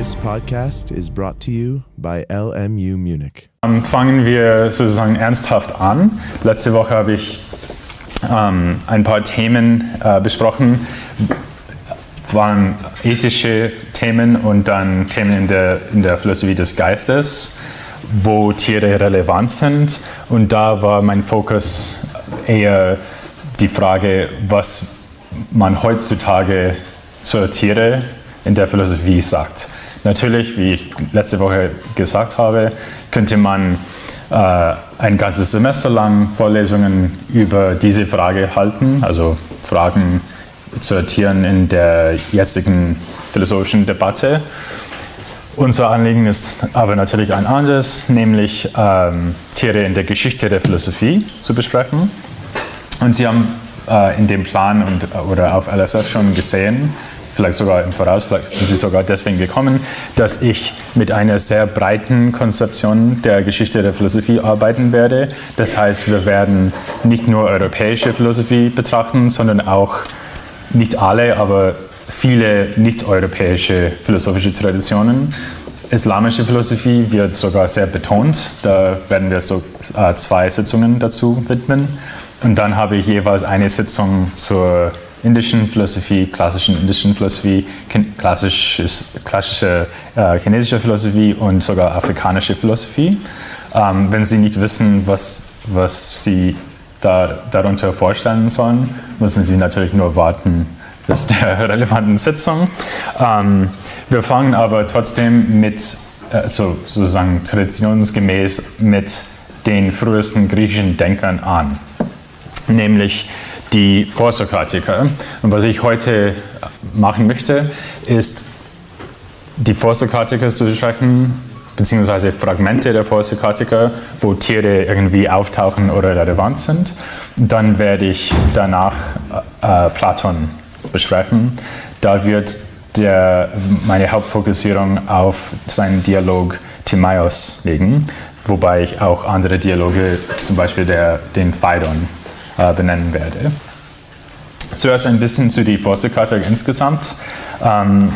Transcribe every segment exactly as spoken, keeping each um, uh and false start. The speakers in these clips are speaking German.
This podcast is brought to you by L M U Munich. Um, fangen wir sozusagen ernsthaft an. Letzte Woche habe ich ähm, ein paar Themen äh, besprochen, waren ethische Themen und dann Themen in der, in der Philosophie des Geistes, wo Tiere relevant sind. Und da war mein Fokus eher die Frage, was man heutzutage zur Tiere in der Philosophie sagt. Natürlich, wie ich letzte Woche gesagt habe, könnte man äh, ein ganzes Semester lang Vorlesungen über diese Frage halten, also Fragen zu Tieren in der jetzigen philosophischen Debatte. Unser Anliegen ist aber natürlich ein anderes, nämlich ähm, Tiere in der Geschichte der Philosophie zu besprechen. Und Sie haben äh, in dem Plan und, oder auf L S F schon gesehen, vielleicht sogar im Voraus, vielleicht sind Sie sogar deswegen gekommen, dass ich mit einer sehr breiten Konzeption der Geschichte der Philosophie arbeiten werde. Das heißt, wir werden nicht nur europäische Philosophie betrachten, sondern auch nicht alle, aber viele nicht-europäische philosophische Traditionen. Islamische Philosophie wird sogar sehr betont, da werden wir so äh, zwei Sitzungen dazu widmen. Und dann habe ich jeweils eine Sitzung zur indischen Philosophie, klassischen indischen Philosophie, klassisches, klassische äh, chinesische Philosophie und sogar afrikanische Philosophie. Ähm, wenn Sie nicht wissen, was, was Sie da, darunter vorstellen sollen, müssen Sie natürlich nur warten bis der relevanten Sitzung. Ähm, wir fangen aber trotzdem mit, äh, so, sozusagen traditionsgemäß mit den frühesten griechischen Denkern an, nämlich die Vorsokratiker. Und was ich heute machen möchte, ist die Vorsokratiker zu besprechen, beziehungsweise Fragmente der Vorsokratiker, wo Tiere irgendwie auftauchen oder relevant sind. Dann werde ich danach äh, Platon besprechen. Da wird der, meine Hauptfokussierung auf seinen Dialog Timaeus legen, wobei ich auch andere Dialoge, zum Beispiel der, den Phaidon, äh, benennen werde. Zuerst ein bisschen zu die Vorsokratiker insgesamt. Ähm,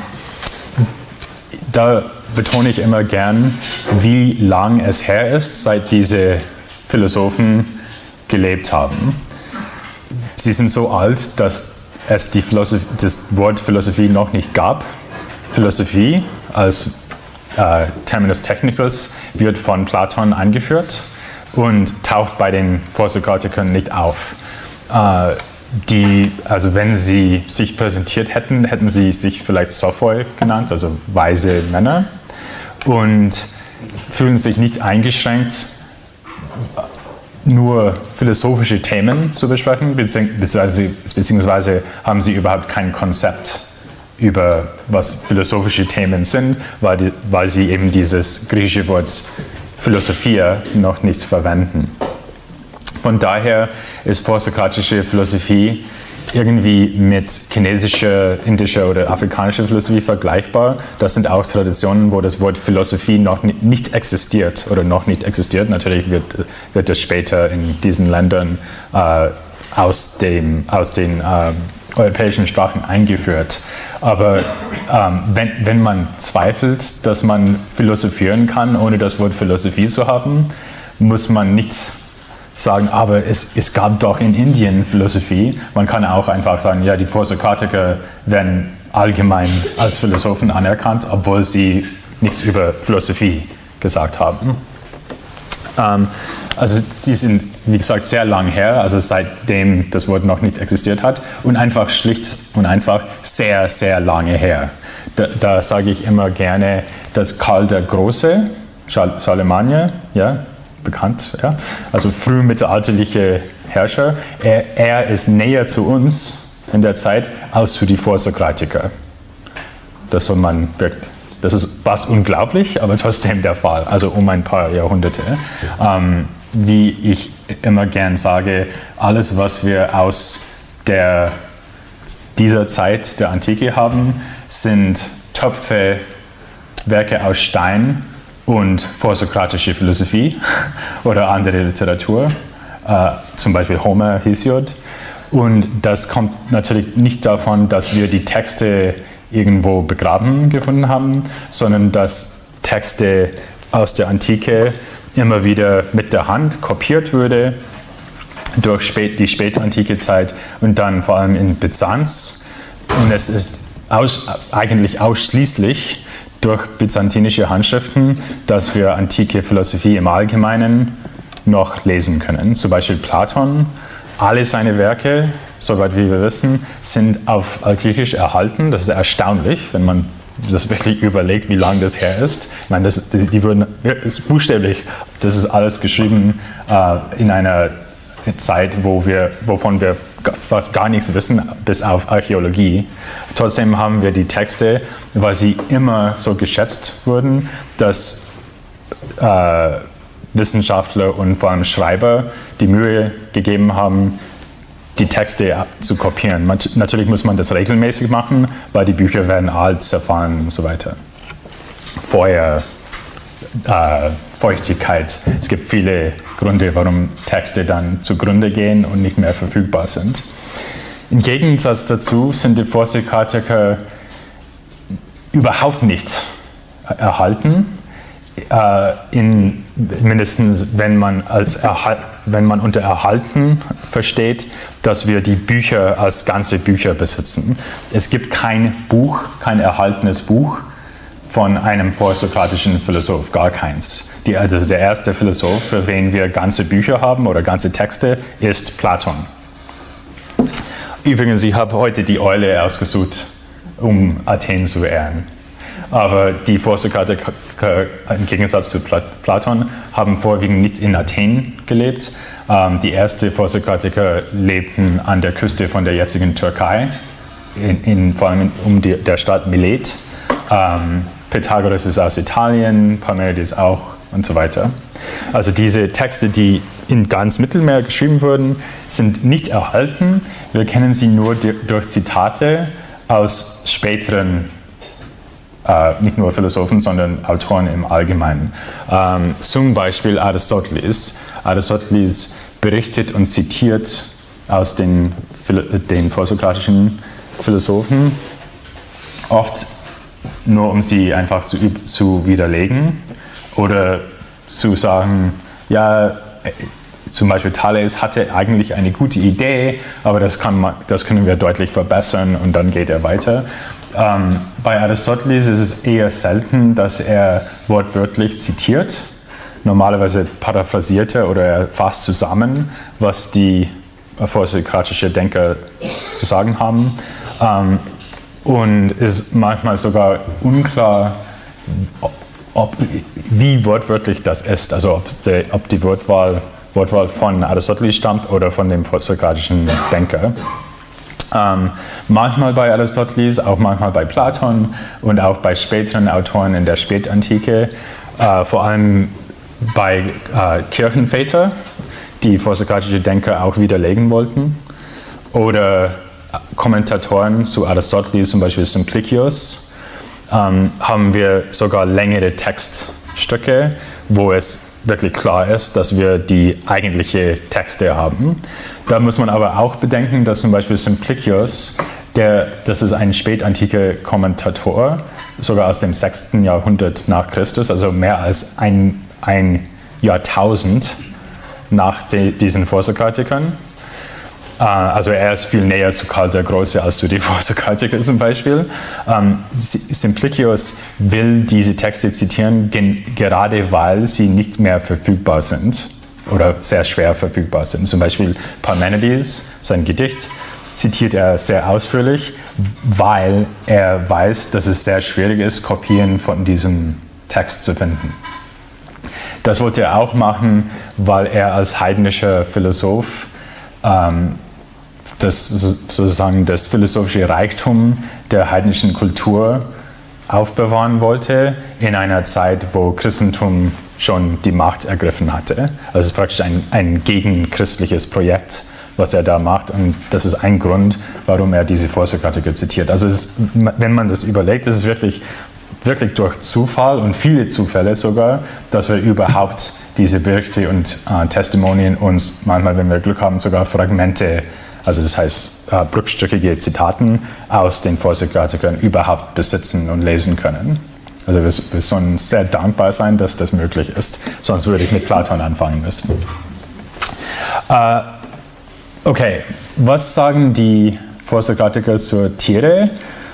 da betone ich immer gern, wie lang es her ist, seit diese Philosophen gelebt haben. Sie sind so alt, dass es die Philosophie, das Wort Philosophie noch nicht gab. Philosophie als äh, Terminus technicus wird von Platon eingeführt und taucht bei den Vorsokratikern nicht auf. Äh, die, also wenn sie sich präsentiert hätten, hätten sie sich vielleicht Sophoi genannt, also weise Männer, und fühlen sich nicht eingeschränkt, nur philosophische Themen zu besprechen, beziehungsweise, beziehungsweise haben sie überhaupt kein Konzept über was philosophische Themen sind, weil, die, weil sie eben dieses griechische Wort Philosophia noch nicht verwenden. Von daher ist vorsokratische Philosophie irgendwie mit chinesischer, indischer oder afrikanischer Philosophie vergleichbar. Das sind auch Traditionen, wo das Wort Philosophie noch nicht existiert oder noch nicht existiert. Natürlich wird, wird es später in diesen Ländern äh, aus, dem, aus den äh, europäischen Sprachen eingeführt. Aber ähm, wenn, wenn man zweifelt, dass man philosophieren kann, ohne das Wort Philosophie zu haben, muss man nichts sagen, aber es, es gab doch in Indien Philosophie. Man kann auch einfach sagen, ja, die Vorsokratiker werden allgemein als Philosophen anerkannt, obwohl sie nichts über Philosophie gesagt haben. Ähm, also sie sind, wie gesagt, sehr lang her, also seitdem das Wort noch nicht existiert hat, und einfach schlicht und einfach sehr, sehr lange her. Da, da sage ich immer gerne, dass Karl der Große, Charlemagne, ja, bekannt, ja, also frühmittelalterliche Herrscher, er, er ist näher zu uns in der Zeit als zu die Vorsokratiker. Das soll man wirklich, das ist was unglaublich, aber trotzdem der Fall, also um ein paar Jahrhunderte. Ähm, wie ich immer gern sage, alles, was wir aus der, dieser Zeit der Antike haben, sind Töpfe, Werke aus Stein und vorsokratische Philosophie oder andere Literatur, äh, zum Beispiel Homer, Hesiod. Und das kommt natürlich nicht davon, dass wir die Texte irgendwo begraben gefunden haben, sondern dass Texte aus der Antike immer wieder mit der Hand kopiert wurde durch spät, die spätantike Zeit und dann vor allem in Byzanz. Und es ist aus, eigentlich ausschließlich durch byzantinische Handschriften, dass wir antike Philosophie im Allgemeinen noch lesen können. Zum Beispiel Platon, alle seine Werke, soweit wie wir wissen, sind auf Altgriechisch erhalten. Das ist erstaunlich, wenn man das wirklich überlegt, wie lange das her ist. Ich meine, das, die, die würden, das ist buchstäblich, das ist alles geschrieben äh, in einer Zeit, wo wir, wovon wir fast gar nichts wissen, bis auf Archäologie. Trotzdem haben wir die Texte, weil sie immer so geschätzt wurden, dass äh, Wissenschaftler und vor allem Schreiber die Mühe gegeben haben, die Texte zu kopieren. Natürlich muss man das regelmäßig machen, weil die Bücher werden alt, zerfallen und so weiter. Feuer, äh, Feuchtigkeit. Es gibt viele Gründe, warum Texte dann zugrunde gehen und nicht mehr verfügbar sind. Im Gegensatz dazu sind die Vorsokratiker überhaupt nicht erhalten. Äh, in, mindestens wenn man, als Erhal- wenn man unter Erhalten versteht, dass wir die Bücher als ganze Bücher besitzen. Es gibt kein Buch, kein erhaltenes Buch von einem vorsokratischen Philosoph, gar keins. Die, also der erste Philosoph, für wen wir ganze Bücher haben oder ganze Texte, ist Platon. Übrigens, ich habe heute die Eule ausgesucht, um Athen zu ehren. Aber die Vorsokratiker, im Gegensatz zu Platon, haben vorwiegend nicht in Athen gelebt. Ähm, die ersten Vorsokratiker lebten an der Küste von der jetzigen Türkei, in, in, vor allem in, um die, der Stadt Milet. Ähm, Pythagoras ist aus Italien, Parmenides auch und so weiter. Also diese Texte, die in ganz Mittelmeer geschrieben wurden, sind nicht erhalten. Wir kennen sie nur durch Zitate aus späteren Äh, nicht nur Philosophen, sondern Autoren im Allgemeinen. Ähm, zum Beispiel Aristoteles. Aristoteles berichtet und zitiert aus den, den vorsokratischen Philosophen, oft nur um sie einfach zu, zu widerlegen oder zu sagen, ja, zum Beispiel Thales hatte eigentlich eine gute Idee, aber das, kann man, das können wir deutlich verbessern und dann geht er weiter. Ähm, bei Aristoteles ist es eher selten, dass er wortwörtlich zitiert. Normalerweise paraphrasiert er oder er fasst zusammen, was die vorsokratischen Denker zu sagen haben. Ähm, und es ist manchmal sogar unklar, ob, wie wortwörtlich das ist. Also der, ob die Wortwahl, Wortwahl von Aristoteles stammt oder von dem vorsokratischen Denker. Ähm, manchmal bei Aristoteles, auch manchmal bei Platon und auch bei späteren Autoren in der Spätantike, äh, vor allem bei äh, Kirchenvätern, die vorsokratische Denker auch widerlegen wollten, oder Kommentatoren zu Aristoteles, zum Beispiel Simplicius, ähm, haben wir sogar längere Textstücke, wo es wirklich klar ist, dass wir die eigentliche Texte haben. Da muss man aber auch bedenken, dass zum Beispiel Simplicius, der, das ist ein spätantiker Kommentator, sogar aus dem sechsten Jahrhundert nach Christus, also mehr als ein, ein Jahrtausend nach de, diesen Vorsokratikern. Äh, also er ist viel näher zu Karl der Große als zu den Vorsokratikern zum Beispiel. Ähm, Simplicius will diese Texte zitieren, gen, gerade weil sie nicht mehr verfügbar sind oder sehr schwer verfügbar sind. Zum Beispiel Parmenides, sein Gedicht, zitiert er sehr ausführlich, weil er weiß, dass es sehr schwierig ist, Kopien von diesem Text zu finden. Das wollte er auch machen, weil er als heidnischer Philosoph ähm, das, sozusagen das philosophische Reichtum der heidnischen Kultur aufbewahren wollte in einer Zeit, wo Christentum schon die Macht ergriffen hatte. Also es ist praktisch ein, ein gegenchristliches Projekt, was er da macht, und das ist ein Grund, warum er diese Vorsokratiker zitiert. Also es ist, wenn man das überlegt, ist es wirklich, wirklich durch Zufall und viele Zufälle sogar, dass wir überhaupt diese Berichte und äh, Testimonien uns manchmal, wenn wir Glück haben, sogar Fragmente also das heißt äh, bruchstückige Zitaten aus den Vorsokratikern überhaupt besitzen und lesen können. Also wir, wir sollen sehr dankbar sein, dass das möglich ist, sonst würde ich mit Platon anfangen müssen. Äh, okay, was sagen die Vorsokratiker zur Tiere?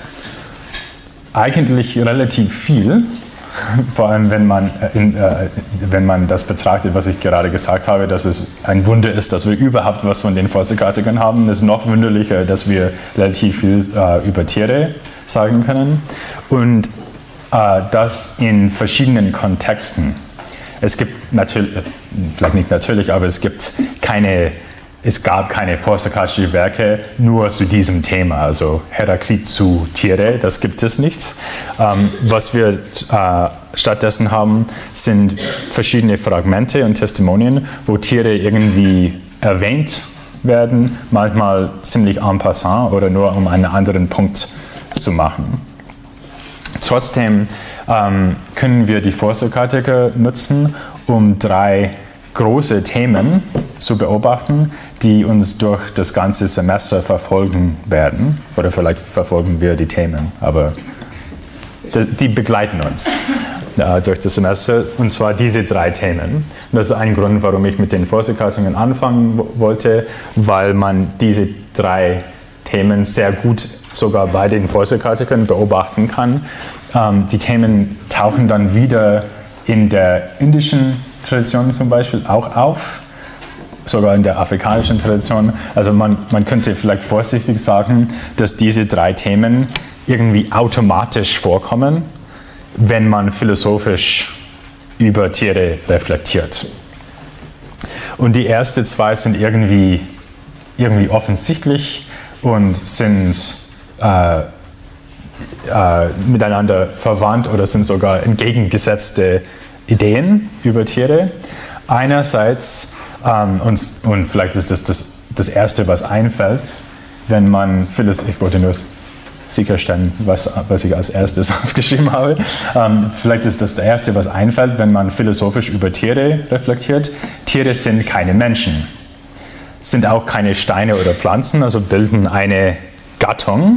Eigentlich relativ viel. Vor allem, wenn man, in, äh, wenn man das betrachtet, was ich gerade gesagt habe, dass es ein Wunder ist, dass wir überhaupt was von den Vorsokratikern haben. Es ist noch wunderlicher, dass wir relativ viel äh, über Tiere sagen können. Und äh, das in verschiedenen Kontexten. Es gibt natürlich, vielleicht nicht natürlich, aber es gibt keine, es gab keine vorsokratischen Werke nur zu diesem Thema. Also Heraklit zu Tiere, das gibt es nicht. Ähm, was wir äh, stattdessen haben, sind verschiedene Fragmente und Testimonien, wo Tiere irgendwie erwähnt werden, manchmal ziemlich en passant oder nur um einen anderen Punkt zu machen. Trotzdem ähm, können wir die Vorsokratiker nutzen, um drei große Themen zu beobachten, die uns durch das ganze Semester verfolgen werden. Oder vielleicht verfolgen wir die Themen, aber die begleiten uns äh, durch das Semester, und zwar diese drei Themen. Und das ist ein Grund, warum ich mit den Vorsokratikern anfangen wollte, weil man diese drei Themen sehr gut sogar bei den Vorsokratikern beobachten kann. Ähm, die Themen tauchen dann wieder in der indischen Tradition zum Beispiel auch auf, sogar in der afrikanischen Tradition. Also man, man könnte vielleicht vorsichtig sagen, dass diese drei Themen irgendwie automatisch vorkommen, wenn man philosophisch über Tiere reflektiert. Und die ersten zwei sind irgendwie, irgendwie offensichtlich und sind äh, äh, miteinander verwandt oder sind sogar entgegengesetzte Ideen über Tiere. Einerseits, ähm, und, und vielleicht ist das, das das Erste, was einfällt, wenn man, ich wollte nur sicherstellen, was, was ich als erstes aufgeschrieben habe. Ähm, vielleicht ist das das Erste, was einfällt, wenn man philosophisch über Tiere reflektiert. Tiere sind keine Menschen, sind auch keine Steine oder Pflanzen, also bilden eine Gattung,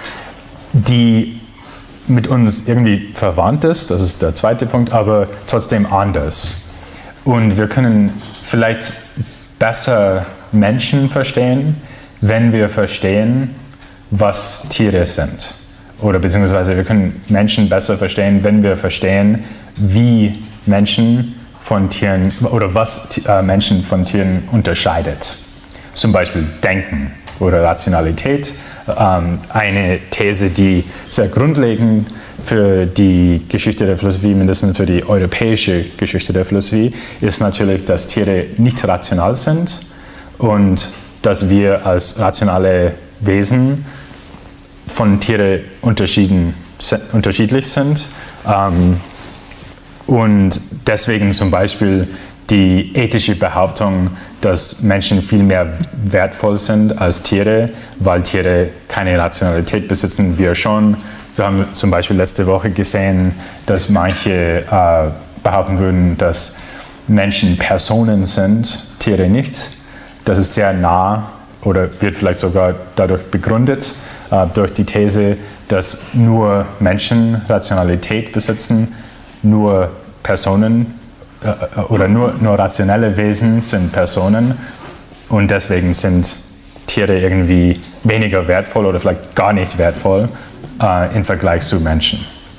die mit uns irgendwie verwandt ist, das ist der zweite Punkt, aber trotzdem anders. Und wir können vielleicht besser Menschen verstehen, wenn wir verstehen, was Tiere sind. Oder beziehungsweise wir können Menschen besser verstehen, wenn wir verstehen, wie Menschen von Tieren oder was äh, Menschen von Tieren unterscheidet. Zum Beispiel Denken oder Rationalität. Ähm, eine These, die sehr grundlegend für die Geschichte der Philosophie, mindestens für die europäische Geschichte der Philosophie, ist natürlich, dass Tiere nicht rational sind und dass wir als rationale Wesen von Tieren unterschiedlich sind. Ähm, und deswegen zum Beispiel die ethische Behauptung, dass Menschen viel mehr wertvoll sind als Tiere, weil Tiere keine Rationalität besitzen, wir schon. Wir haben zum Beispiel letzte Woche gesehen, dass manche äh, behaupten würden, dass Menschen Personen sind, Tiere nicht. Das ist sehr nah oder wird vielleicht sogar dadurch begründet, äh, durch die These, dass nur Menschen Rationalität besitzen, nur Personen äh, oder nur, nur rationelle Wesen sind Personen und deswegen sind Tiere irgendwie weniger wertvoll oder vielleicht gar nicht wertvoll äh, im Vergleich zu Menschen.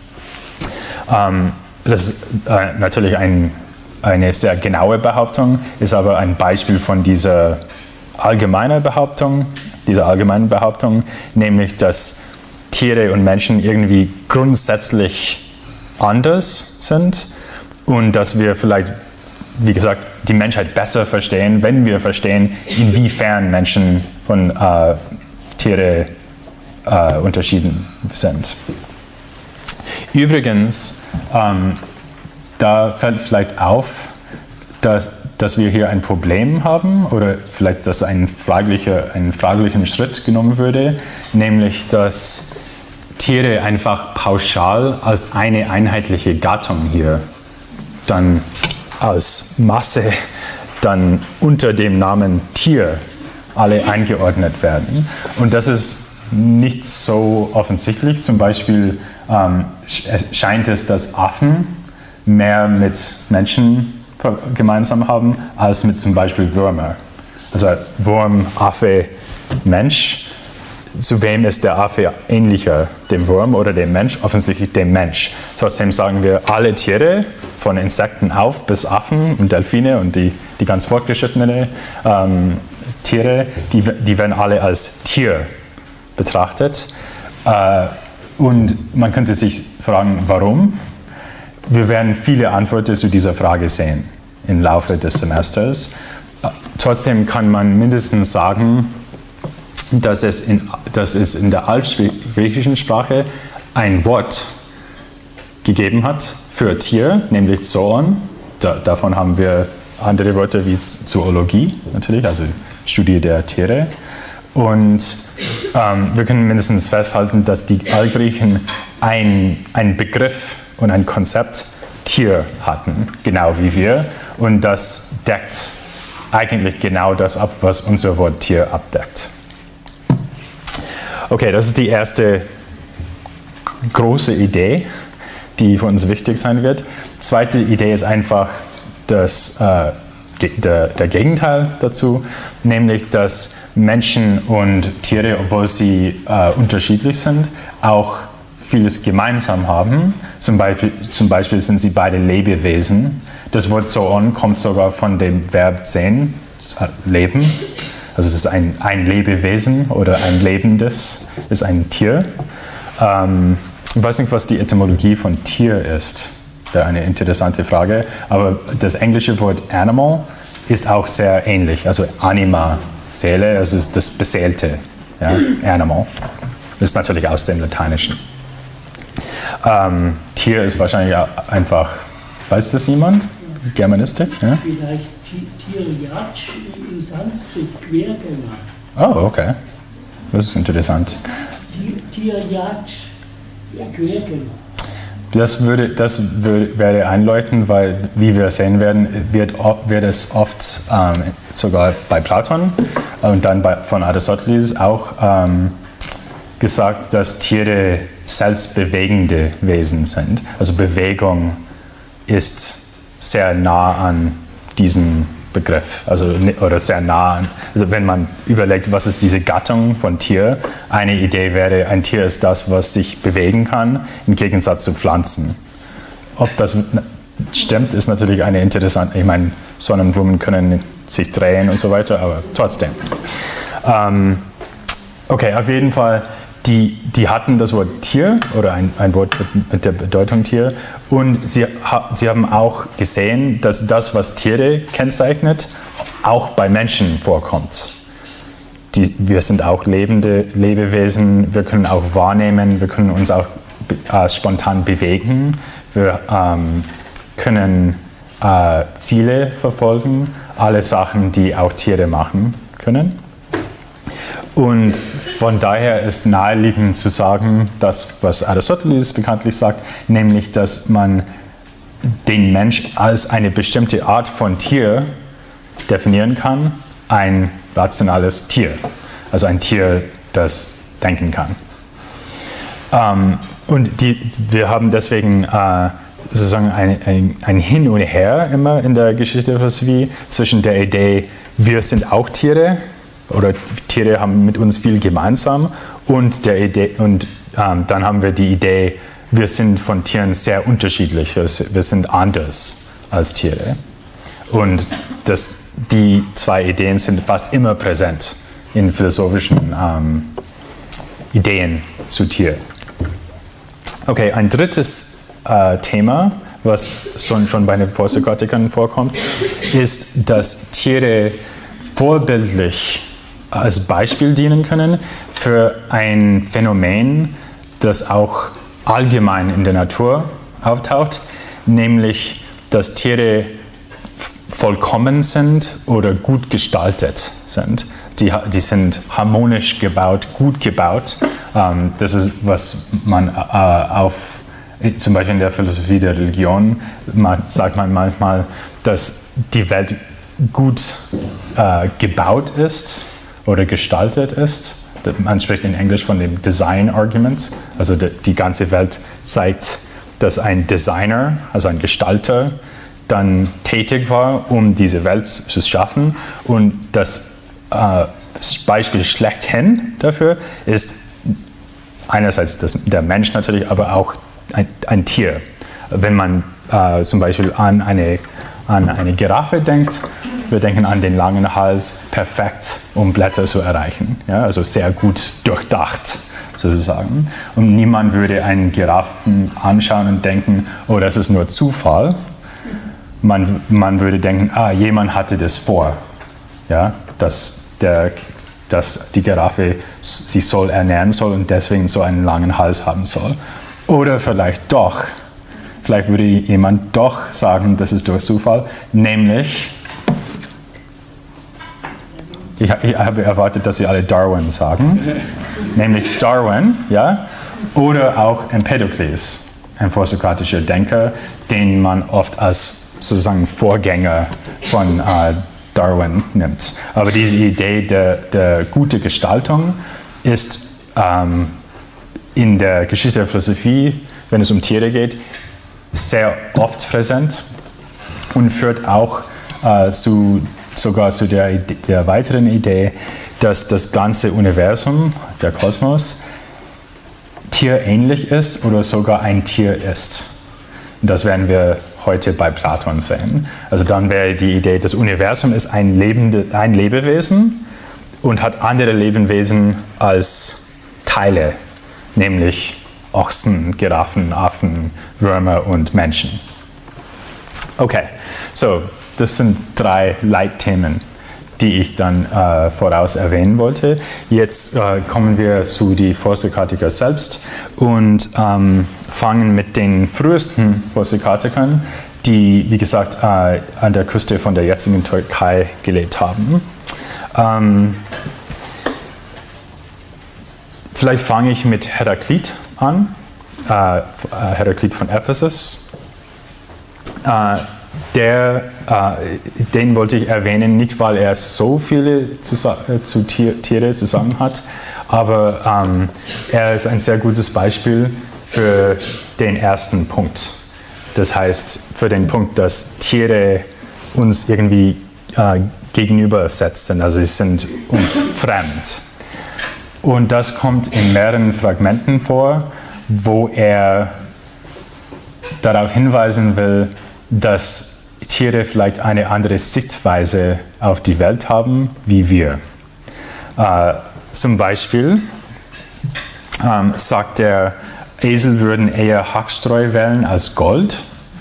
Ähm, das ist äh, natürlich ein, eine sehr genaue Behauptung, ist aber ein Beispiel von dieser allgemeinen Behauptung, dieser allgemeinen Behauptung, nämlich dass Tiere und Menschen irgendwie grundsätzlich anders sind und dass wir vielleicht, wie gesagt, die Menschheit besser verstehen, wenn wir verstehen, inwiefern Menschen von äh, Tieren äh, unterschieden sind. Übrigens, ähm, da fällt vielleicht auf, dass, dass wir hier ein Problem haben oder vielleicht, dass ein fraglicher, einen fraglichen Schritt genommen würde, nämlich, dass Tiere einfach pauschal als eine einheitliche Gattung hier dann als Masse dann unter dem Namen Tier alle eingeordnet werden. Und das ist nicht so offensichtlich. Zum Beispiel ähm, scheint es, dass Affen mehr mit Menschen gemeinsam haben, als mit zum Beispiel Würmer. Also Wurm, Affe, Mensch. Zu wem ist der Affe ähnlicher? Dem Wurm oder dem Mensch? Offensichtlich dem Mensch. Trotzdem sagen wir, alle Tiere, von Insekten auf bis Affen und Delfine und die, die ganz fortgeschrittenen ähm, Tiere, die, die werden alle als Tier betrachtet. Äh, und man könnte sich fragen, warum? Wir werden viele Antworten zu dieser Frage sehen im Laufe des Semesters. Trotzdem kann man mindestens sagen, dass es in, dass es in der altgriechischen Sprache ein Wort gegeben hat für Tier, nämlich Zoon. Da, davon haben wir andere Wörter wie Zoologie natürlich, also Studie der Tiere. Und ähm, wir können mindestens festhalten, dass die Altgriechen einen Begriff und ein Konzept Tier hatten, genau wie wir. Und das deckt eigentlich genau das ab, was unser Wort Tier abdeckt. Okay, das ist die erste große Idee, die für uns wichtig sein wird. Zweite Idee ist einfach das, äh, der, der Gegenteil dazu, nämlich dass Menschen und Tiere, obwohl sie äh, unterschiedlich sind, auch vieles gemeinsam haben. Zum Beispiel, zum Beispiel sind sie beide Lebewesen. Das Wort Zoon kommt sogar von dem Verb sehen, leben. Also das ist ein, ein Lebewesen oder ein Lebendes, ist ein Tier. Ähm, ich weiß nicht, was die Etymologie von Tier ist. Wäre eine interessante Frage. Aber das englische Wort Animal ist auch sehr ähnlich. Also Anima, Seele, das ist das Beseelte. Ja? Animal. Das ist natürlich aus dem Lateinischen. Ähm, Tier ist wahrscheinlich einfach, weiß das jemand? Germanistik? Ja? Vielleicht Tirjatsch im Sanskrit, Quergänger. Oh, okay. Das ist interessant. Tirjatsch, Quergänger. Das, würde, das würde, wäre einleuchtend, weil, wie wir sehen werden, wird, wird es oft ähm, sogar bei Platon und dann bei, von Aristoteles auch ähm, gesagt, dass Tiere selbstbewegende Wesen sind. Also Bewegung ist sehr nah an diesem Begriff, also oder sehr nah an, also wenn man überlegt, was ist diese Gattung von Tier, eine Idee wäre, ein Tier ist das, was sich bewegen kann, im Gegensatz zu Pflanzen. Ob das stimmt, ist natürlich eine interessante, ich meine, Sonnenblumen können sich drehen und so weiter, aber trotzdem. Ähm, okay, auf jeden Fall, die, die hatten das Wort Tier oder ein, ein Wort mit der Bedeutung Tier und sie, sie haben auch gesehen, dass das, was Tiere kennzeichnet, auch bei Menschen vorkommt. Die, wir sind auch lebende Lebewesen, wir können auch wahrnehmen, wir können uns auch äh, spontan bewegen, wir ähm, können äh, Ziele verfolgen, alle Sachen, die auch Tiere machen können. Und von daher ist naheliegend zu sagen, das, was Aristoteles bekanntlich sagt, nämlich, dass man den Mensch als eine bestimmte Art von Tier definieren kann, ein rationales Tier, also ein Tier, das denken kann. Ähm, und die, wir haben deswegen äh, sozusagen ein, ein, ein Hin und Her immer in der Geschichte der Philosophie zwischen der Idee, wir sind auch Tiere, oder Tiere haben mit uns viel gemeinsam und, der Idee, und ähm, dann haben wir die Idee, wir sind von Tieren sehr unterschiedlich, wir sind anders als Tiere. Und das, die zwei Ideen sind fast immer präsent in philosophischen ähm, Ideen zu Tier. Okay, ein drittes äh, Thema, was schon bei den Vorsokratikern vorkommt, ist, dass Tiere vorbildlich als Beispiel dienen können für ein Phänomen, das auch allgemein in der Natur auftaucht, nämlich, dass Tiere vollkommen sind oder gut gestaltet sind. Die, die sind harmonisch gebaut, gut gebaut. Ähm, das ist, was man äh, auf, zum Beispiel in der Philosophie der Religion, man, sagt man manchmal, dass die Welt gut äh, gebaut ist oder gestaltet ist. Man spricht in Englisch von dem Design Argument. Also die, die ganze Welt zeigt, dass ein Designer, also ein Gestalter, dann tätig war, um diese Welt zu schaffen. Und das äh, Beispiel schlechthin dafür ist einerseits das, der Mensch natürlich, aber auch ein, ein Tier. Wenn man äh, zum Beispiel an eine, an eine Giraffe denkt, wir denken an den langen Hals, perfekt, um Blätter zu erreichen. Ja, also sehr gut durchdacht, sozusagen. Und niemand würde einen Giraffen anschauen und denken, oh, das ist nur Zufall. Man, man würde denken, ah, jemand hatte das vor, ja, dass, der, dass die Giraffe sich soll ernähren soll und deswegen so einen langen Hals haben soll. Oder vielleicht doch, vielleicht würde jemand doch sagen, das ist durch Zufall, nämlich, ich, ich habe erwartet, dass Sie alle Darwin sagen, nämlich Darwin, ja, oder auch Empedokles, ein vorsokratischer Denker, den man oft als sozusagen Vorgänger von äh, Darwin nimmt. Aber diese Idee der, der guten Gestaltung ist ähm, in der Geschichte der Philosophie, wenn es um Tiere geht, sehr oft präsent und führt auch äh, zu, sogar zu der, der weiteren Idee, dass das ganze Universum, der Kosmos, tierähnlich ist oder sogar ein Tier ist. Und das werden wir heute bei Platon sehen. Also dann wäre die Idee, das Universum ist ein, lebende, ein Lebewesen und hat andere Lebewesen als Teile, nämlich Ochsen, Giraffen, Affen, Würmer und Menschen. Okay, so das sind drei Leitthemen, die ich dann äh, voraus erwähnen wollte. Jetzt äh, kommen wir zu den Vorsokratikern selbst und ähm, fangen mit den frühesten Vorsokratikern, die, wie gesagt, äh, an der Küste von der jetzigen Türkei gelebt haben. Ähm, vielleicht fange ich mit Heraklit an, äh, Heraklit von Ephesus. Äh, Der, äh, den wollte ich erwähnen, nicht weil er so viele zu, äh, zu Tier, Tiere zusammen hat, aber ähm, er ist ein sehr gutes Beispiel für den ersten Punkt. Das heißt, für den Punkt, dass Tiere uns irgendwie äh, gegenübersetzen, also sie sind uns fremd. Und das kommt in mehreren Fragmenten vor, wo er darauf hinweisen will, dass Tiere vielleicht eine andere Sichtweise auf die Welt haben, wie wir. Äh, zum Beispiel ähm, sagt er, Esel würden eher Hackstreu wählen als Gold.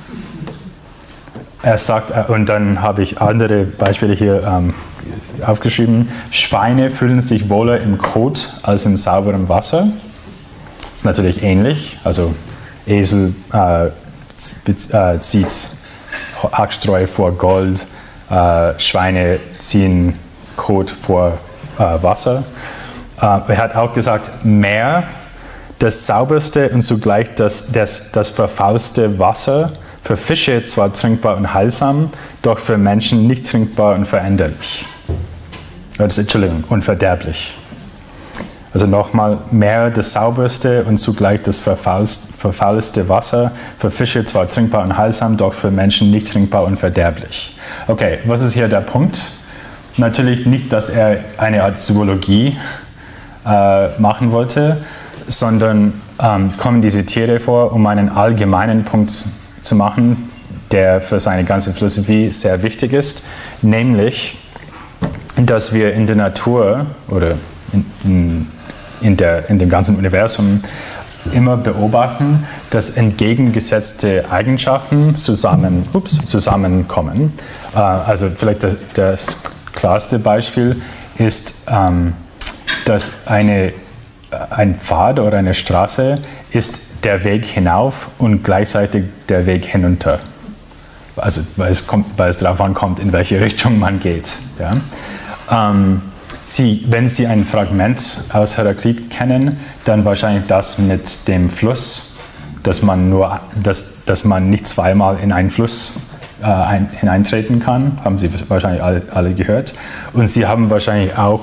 Er sagt, äh, und dann habe ich andere Beispiele hier ähm, aufgeschrieben, Schweine fühlen sich wohler im Kot als in sauberem Wasser. Das ist natürlich ähnlich, also Esel äh, äh, zieht Hackstreu vor Gold, äh, Schweine ziehen Kot vor äh, Wasser. Äh, er hat auch gesagt, Meer, das sauberste und zugleich das, das, das verfaulste Wasser, für Fische zwar trinkbar und heilsam, doch für Menschen nicht trinkbar und veränderlich. Entschuldigung, und verderblich. Also nochmal, Meer, das sauberste und zugleich das verfaulste Wasser, für Fische zwar trinkbar und heilsam, doch für Menschen nicht trinkbar und verderblich. Okay, was ist hier der Punkt? Natürlich nicht, dass er eine Art Zoologie äh, machen wollte, sondern ähm, kommen diese Tiere vor, um einen allgemeinen Punkt zu machen, der für seine ganze Philosophie sehr wichtig ist, nämlich, dass wir in der Natur oder in, in In, der, in dem ganzen Universum immer beobachten, dass entgegengesetzte Eigenschaften zusammen, ups, zusammenkommen. Äh, also vielleicht das, das klarste Beispiel ist, ähm, dass eine, ein Pfad oder eine Straße ist der Weg hinauf und gleichzeitig der Weg hinunter. Also weil es, kommt, weil es darauf ankommt, in welche Richtung man geht. Ja? Ähm, Sie, wenn Sie ein Fragment aus Heraklit kennen, dann wahrscheinlich das mit dem Fluss, dass man, nur, dass, dass man nicht zweimal in einen Fluss äh, ein, hineintreten kann, haben Sie wahrscheinlich alle, alle gehört. Und Sie haben wahrscheinlich auch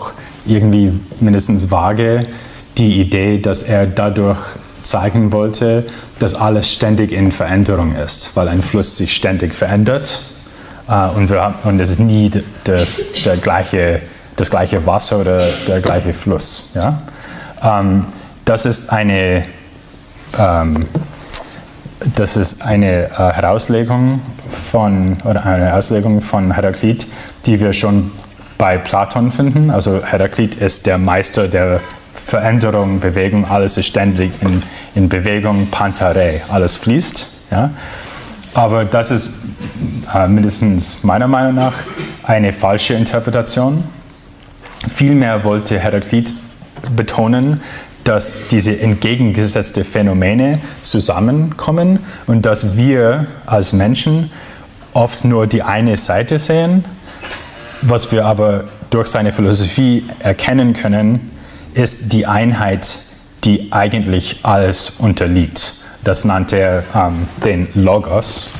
irgendwie mindestens vage die Idee, dass er dadurch zeigen wollte, dass alles ständig in Veränderung ist, weil ein Fluss sich ständig verändert äh, und, wir haben, und es ist nie das, der gleiche, das gleiche Wasser oder der gleiche Fluss. Ja? Ähm, das ist eine, ähm, das ist eine äh, Herauslegung von, oder eine Auslegung von Heraklit, die wir schon bei Platon finden. Also Heraklit ist der Meister der Veränderung, Bewegung, alles ist ständig in, in Bewegung, Pantare, alles fließt. Ja? Aber das ist äh, mindestens meiner Meinung nach eine falsche Interpretation. Vielmehr wollte Heraklit betonen, dass diese entgegengesetzten Phänomene zusammenkommen und dass wir als Menschen oft nur die eine Seite sehen. Was wir aber durch seine Philosophie erkennen können, ist die Einheit, die eigentlich alles unterliegt. Das nannte er ähm, den Logos.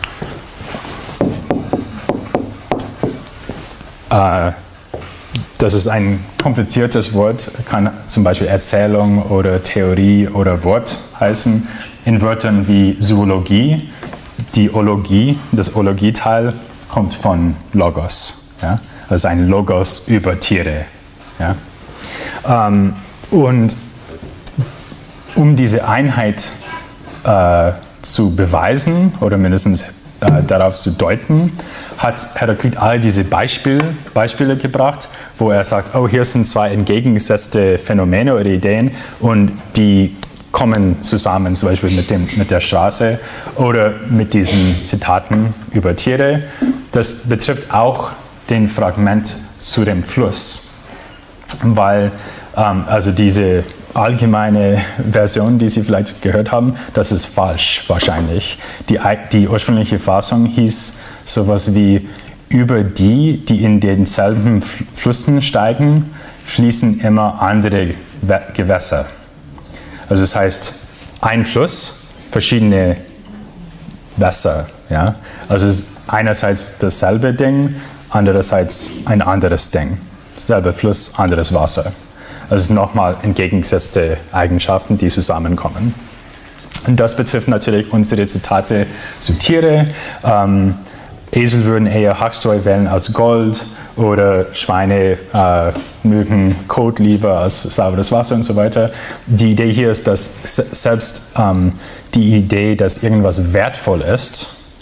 Äh, das ist ein kompliziertes Wort, kann zum Beispiel Erzählung oder Theorie oder Wort heißen. In Wörtern wie Zoologie, die Ologie, das Ologieteil kommt von Logos. Ja? Also ein Logos über Tiere. Ja? Ähm, und um diese Einheit äh, zu beweisen oder mindestens äh, darauf zu deuten, hat Heraklit all diese Beispiel, Beispiele gebracht, wo er sagt, oh, hier sind zwei entgegengesetzte Phänomene oder Ideen und die kommen zusammen, zum Beispiel mit, dem, mit der Straße oder mit diesen Zitaten über Tiere. Das betrifft auch den Fragment zu dem Fluss, weil ähm, also diese allgemeine Version, die Sie vielleicht gehört haben, das ist falsch wahrscheinlich. Die, die ursprüngliche Fassung hieß sowas wie: Über die, die in denselben Flüssen steigen, fließen immer andere Gewässer. Also das heißt, ein Fluss, verschiedene Wässer. Ja? Also es ist einerseits dasselbe Ding, andererseits ein anderes Ding. Selber Fluss, anderes Wasser. Also nochmal entgegengesetzte Eigenschaften, die zusammenkommen. Und das betrifft natürlich unsere Zitate zu Tiere. Ähm, Esel würden eher Hackstreu wählen als Gold oder Schweine äh, mögen Kot lieber als sauberes Wasser und so weiter. Die Idee hier ist, dass selbst ähm, die Idee, dass irgendwas wertvoll ist,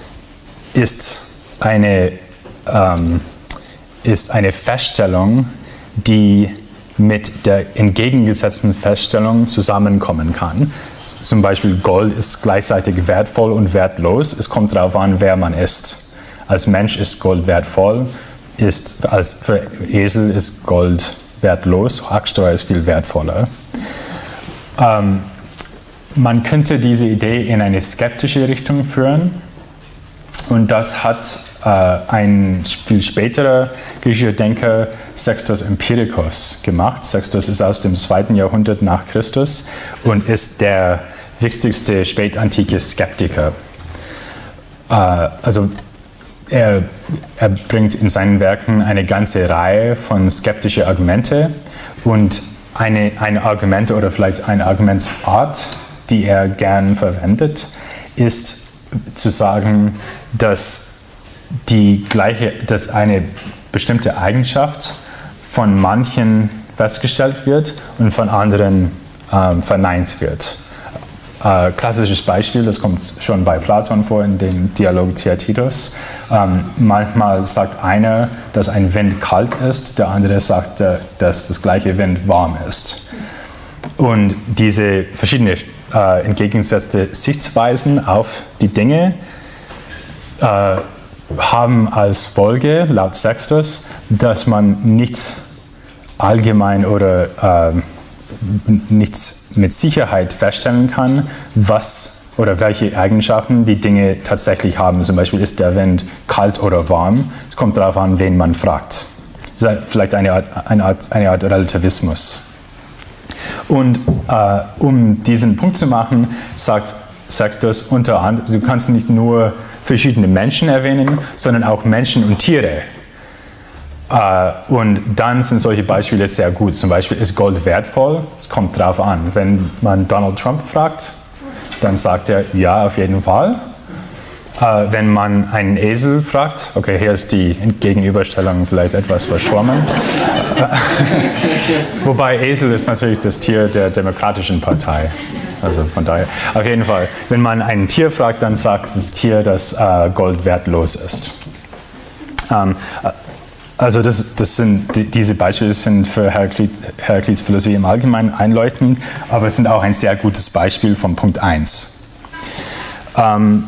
ist eine, ähm, ist eine Feststellung, die mit der entgegengesetzten Feststellung zusammenkommen kann. Zum Beispiel Gold ist gleichzeitig wertvoll und wertlos. Es kommt darauf an, wer man ist. Als Mensch ist Gold wertvoll, ist, als für Esel ist Gold wertlos, Hackstreu ist viel wertvoller. Ähm, man könnte diese Idee in eine skeptische Richtung führen und das hat äh, ein viel späterer griechischer Denker, Sextus Empiricus, gemacht. Sextus ist aus dem zweiten Jahrhundert nach Christus und ist der wichtigste spätantike Skeptiker. Äh, also er, er bringt in seinen Werken eine ganze Reihe von skeptischen Argumente und eine, eine Argumente oder vielleicht eine Argumentsart, die er gern verwendet, ist zu sagen, dass die gleiche, dass eine bestimmte Eigenschaft von manchen festgestellt wird und von anderen ähm, verneint wird. Äh, klassisches Beispiel, das kommt schon bei Platon vor in dem Dialog Theaetetus. Ähm, manchmal sagt einer, dass ein Wind kalt ist, der andere sagt, dass das gleiche Wind warm ist. Und diese verschiedenen äh, entgegengesetzte Sichtweisen auf die Dinge äh, haben als Folge, laut Sextus, dass man nichts allgemein oder äh, nichts mit Sicherheit feststellen kann, was oder welche Eigenschaften die Dinge tatsächlich haben. Zum Beispiel, ist der Wind kalt oder warm? Es kommt darauf an, wen man fragt. Das ist vielleicht eine Art, eine Art, eine Art Relativismus. Und äh, um diesen Punkt zu machen, sagt Sextus unter anderem, du kannst nicht nur verschiedene Menschen erwähnen, sondern auch Menschen und Tiere. Uh, und dann sind solche Beispiele sehr gut. Zum Beispiel, ist Gold wertvoll? Es kommt drauf an. Wenn man Donald Trump fragt, dann sagt er, ja, auf jeden Fall. Uh, wenn man einen Esel fragt, okay, hier ist die Gegenüberstellung vielleicht etwas verschwommen. Wobei Esel ist natürlich das Tier der Demokratischen Partei. Also von daher, auf jeden Fall, wenn man ein Tier fragt, dann sagt das Tier, dass uh, Gold wertlos ist. Um, Also das, das sind, die, diese Beispiele sind für Heraklit, Heraklits Philosophie im Allgemeinen einleuchtend, aber es sind auch ein sehr gutes Beispiel von Punkt eins. Ähm,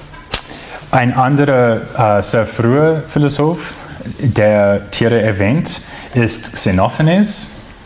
ein anderer äh, sehr früher Philosoph, der Tiere erwähnt, ist Xenophanes.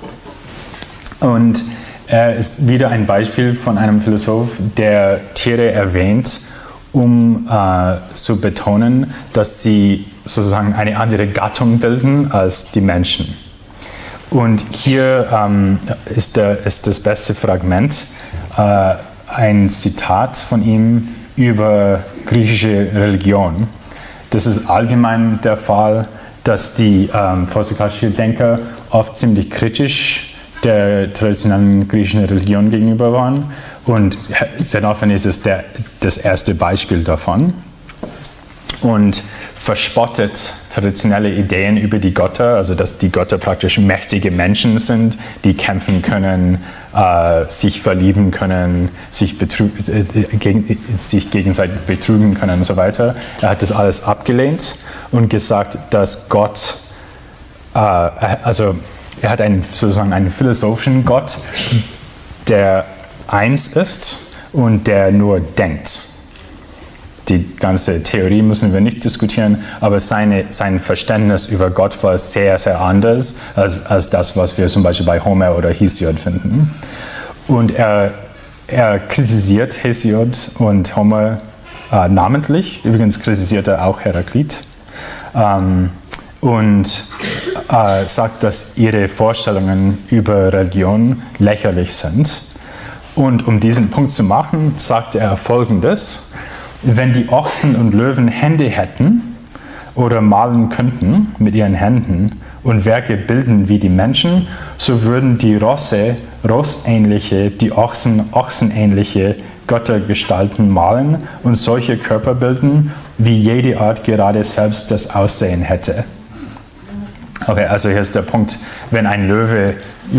Und er ist wieder ein Beispiel von einem Philosoph, der Tiere erwähnt, um äh, zu betonen, dass sie sozusagen eine andere Gattung bilden als die Menschen. Und hier ähm, ist, der, ist das beste Fragment, äh, ein Zitat von ihm über griechische Religion. Das ist allgemein der Fall, dass die ähm, vorsokratischen Denker oft ziemlich kritisch der traditionellen griechischen Religion gegenüber waren. Und Xenophanes ist der, das erste Beispiel davon. Und verspottet traditionelle Ideen über die Götter, also dass die Götter praktisch mächtige Menschen sind, die kämpfen können, äh, sich verlieben können, sich, äh, geg sich gegenseitig betrügen können und so weiter. Er hat das alles abgelehnt und gesagt, dass Gott, äh, also er hat einen, sozusagen einen philosophischen Gott, der eins ist und der nur denkt. Die ganze Theorie müssen wir nicht diskutieren, aber seine, sein Verständnis über Gott war sehr, sehr anders als, als das, was wir zum Beispiel bei Homer oder Hesiod finden. Und er, er kritisiert Hesiod und Homer äh, namentlich. Übrigens kritisiert er auch Heraklit. Ähm, und äh, sagt, dass ihre Vorstellungen über Religion lächerlich sind. Und um diesen Punkt zu machen, sagt er Folgendes: Wenn die Ochsen und Löwen Hände hätten oder malen könnten mit ihren Händen und Werke bilden wie die Menschen, so würden die Rosse rossähnliche, die Ochsen ochsenähnliche Göttergestalten malen und solche Körper bilden, wie jede Art gerade selbst das Aussehen hätte. Okay, also hier ist der Punkt, wenn ein Löwe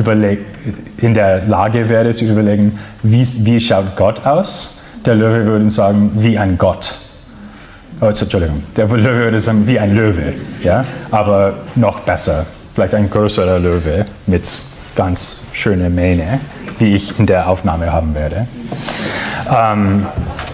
in der Lage wäre zu überlegen, wie, wie schaut Gott aus, der Löwe würde sagen, wie ein Gott. Oh, Entschuldigung, der Löwe würde sagen, wie ein Löwe, ja? Aber noch besser, vielleicht ein größerer Löwe mit ganz schöner Mähne, wie ich in der Aufnahme haben werde. Ähm,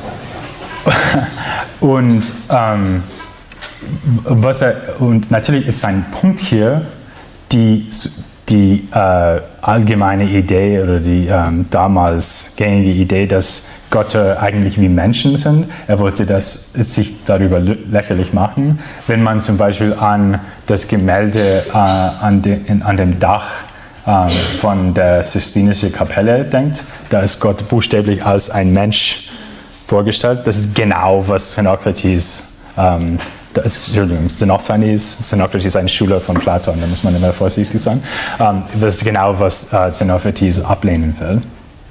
und, ähm, was er, und natürlich ist sein Punkt hier, die, die äh, allgemeine Idee oder die ähm, damals gängige Idee, dass Götter eigentlich wie Menschen sind. Er wollte das, sich darüber lächerlich machen. Wenn man zum Beispiel an das Gemälde äh, an, de, in, an dem Dach äh, von der Sistinischen Kapelle denkt, da ist Gott buchstäblich als ein Mensch vorgestellt. Das ist genau, was Xenokrates ähm, Das ist, Entschuldigung, Xenophanes, Xenokrates ist ein Schüler von Platon, da muss man immer vorsichtig sein. Ähm, das ist genau, was äh, Xenophanes ablehnen will.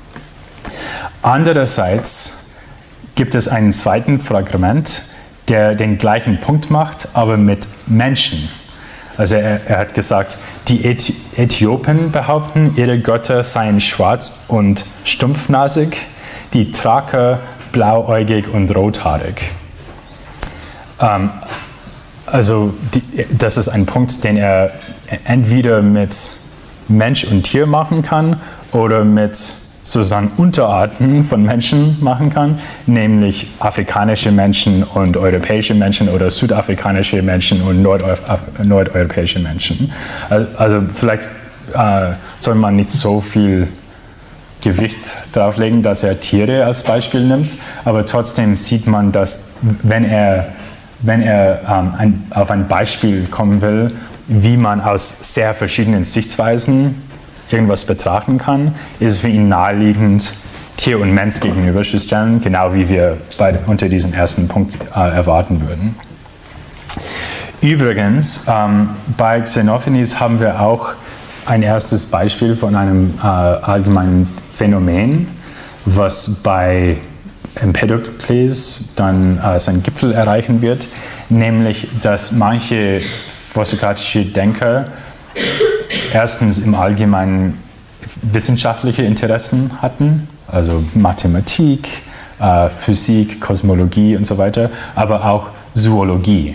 Andererseits gibt es einen zweiten Fragment, der den gleichen Punkt macht, aber mit Menschen. Also er, er hat gesagt, die Äthi- Äthiopen behaupten, ihre Götter seien schwarz und stumpfnasig, die Thraker blauäugig und rothaarig. Ähm, also die, das ist ein Punkt, den er entweder mit Mensch und Tier machen kann oder mit sozusagen Unterarten von Menschen machen kann, nämlich afrikanische Menschen und europäische Menschen oder südafrikanische Menschen und nordeu- nordeuropäische Menschen. Also vielleicht äh, soll man nicht so viel Gewicht drauflegen, dass er Tiere als Beispiel nimmt, aber trotzdem sieht man, dass wenn er wenn er ähm, ein, auf ein Beispiel kommen will, wie man aus sehr verschiedenen Sichtweisen irgendwas betrachten kann, ist es für ihn naheliegend, Tier und Mensch gegenüberzustellen, genau wie wir bei, unter diesem ersten Punkt äh, erwarten würden. Übrigens, ähm, bei Xenophanes haben wir auch ein erstes Beispiel von einem äh, allgemeinen Phänomen, was bei Empedokles dann äh, seinen Gipfel erreichen wird, nämlich, dass manche vorsokratische Denker erstens im Allgemeinen wissenschaftliche Interessen hatten, also Mathematik, äh, Physik, Kosmologie und so weiter, aber auch Zoologie.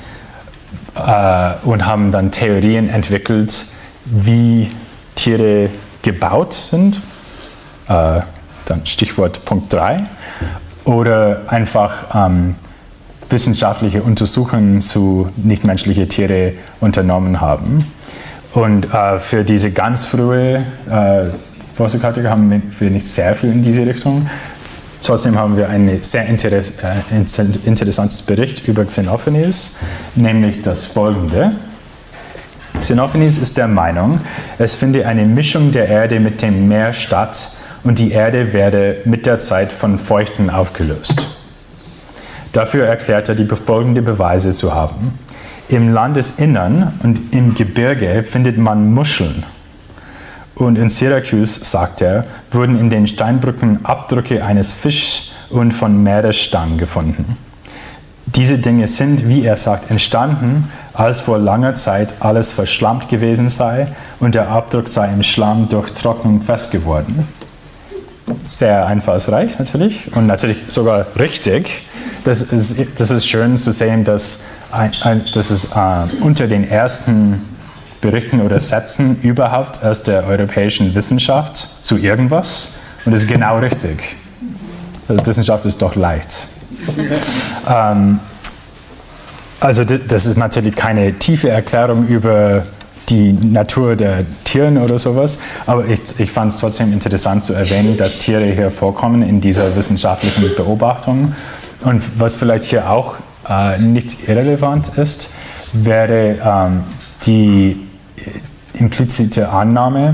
Äh, und haben dann Theorien entwickelt, wie Tiere gebaut sind, äh, dann Stichwort Punkt drei, oder einfach ähm, wissenschaftliche Untersuchungen zu nichtmenschlichen Tieren unternommen haben. Und äh, für diese ganz frühe äh, Vorsokratiker haben wir nicht sehr viel in diese Richtung. Trotzdem haben wir ein sehr interess äh, interessantes Bericht über Xenophanes, nämlich das folgende. Xenophanes ist der Meinung, es finde eine Mischung der Erde mit dem Meer statt und die Erde werde mit der Zeit von Feuchten aufgelöst. Dafür erklärt er die folgenden Beweise zu haben. Im Landesinnern und im Gebirge findet man Muscheln. Und in Syrakus, sagt er, wurden in den Steinbrücken Abdrücke eines Fischs und von Meeresstangen gefunden. Diese Dinge sind, wie er sagt, entstanden, als vor langer Zeit alles verschlammt gewesen sei und der Abdruck sei im Schlamm durch Trocknung fest geworden. Sehr einfallsreich natürlich und natürlich sogar richtig. Das ist, das ist schön zu sehen, dass, ein, ein, dass es äh, unter den ersten Berichten oder Sätzen überhaupt aus der europäischen Wissenschaft zu irgendwas und das ist genau richtig. Also Wissenschaft ist doch leicht. ähm, also das ist natürlich keine tiefe Erklärung über die Natur der Tiere oder sowas, aber ich, ich fand es trotzdem interessant zu erwähnen, dass Tiere hier vorkommen in dieser wissenschaftlichen Beobachtung. Und was vielleicht hier auch äh, nicht irrelevant ist, wäre ähm, die implizite Annahme,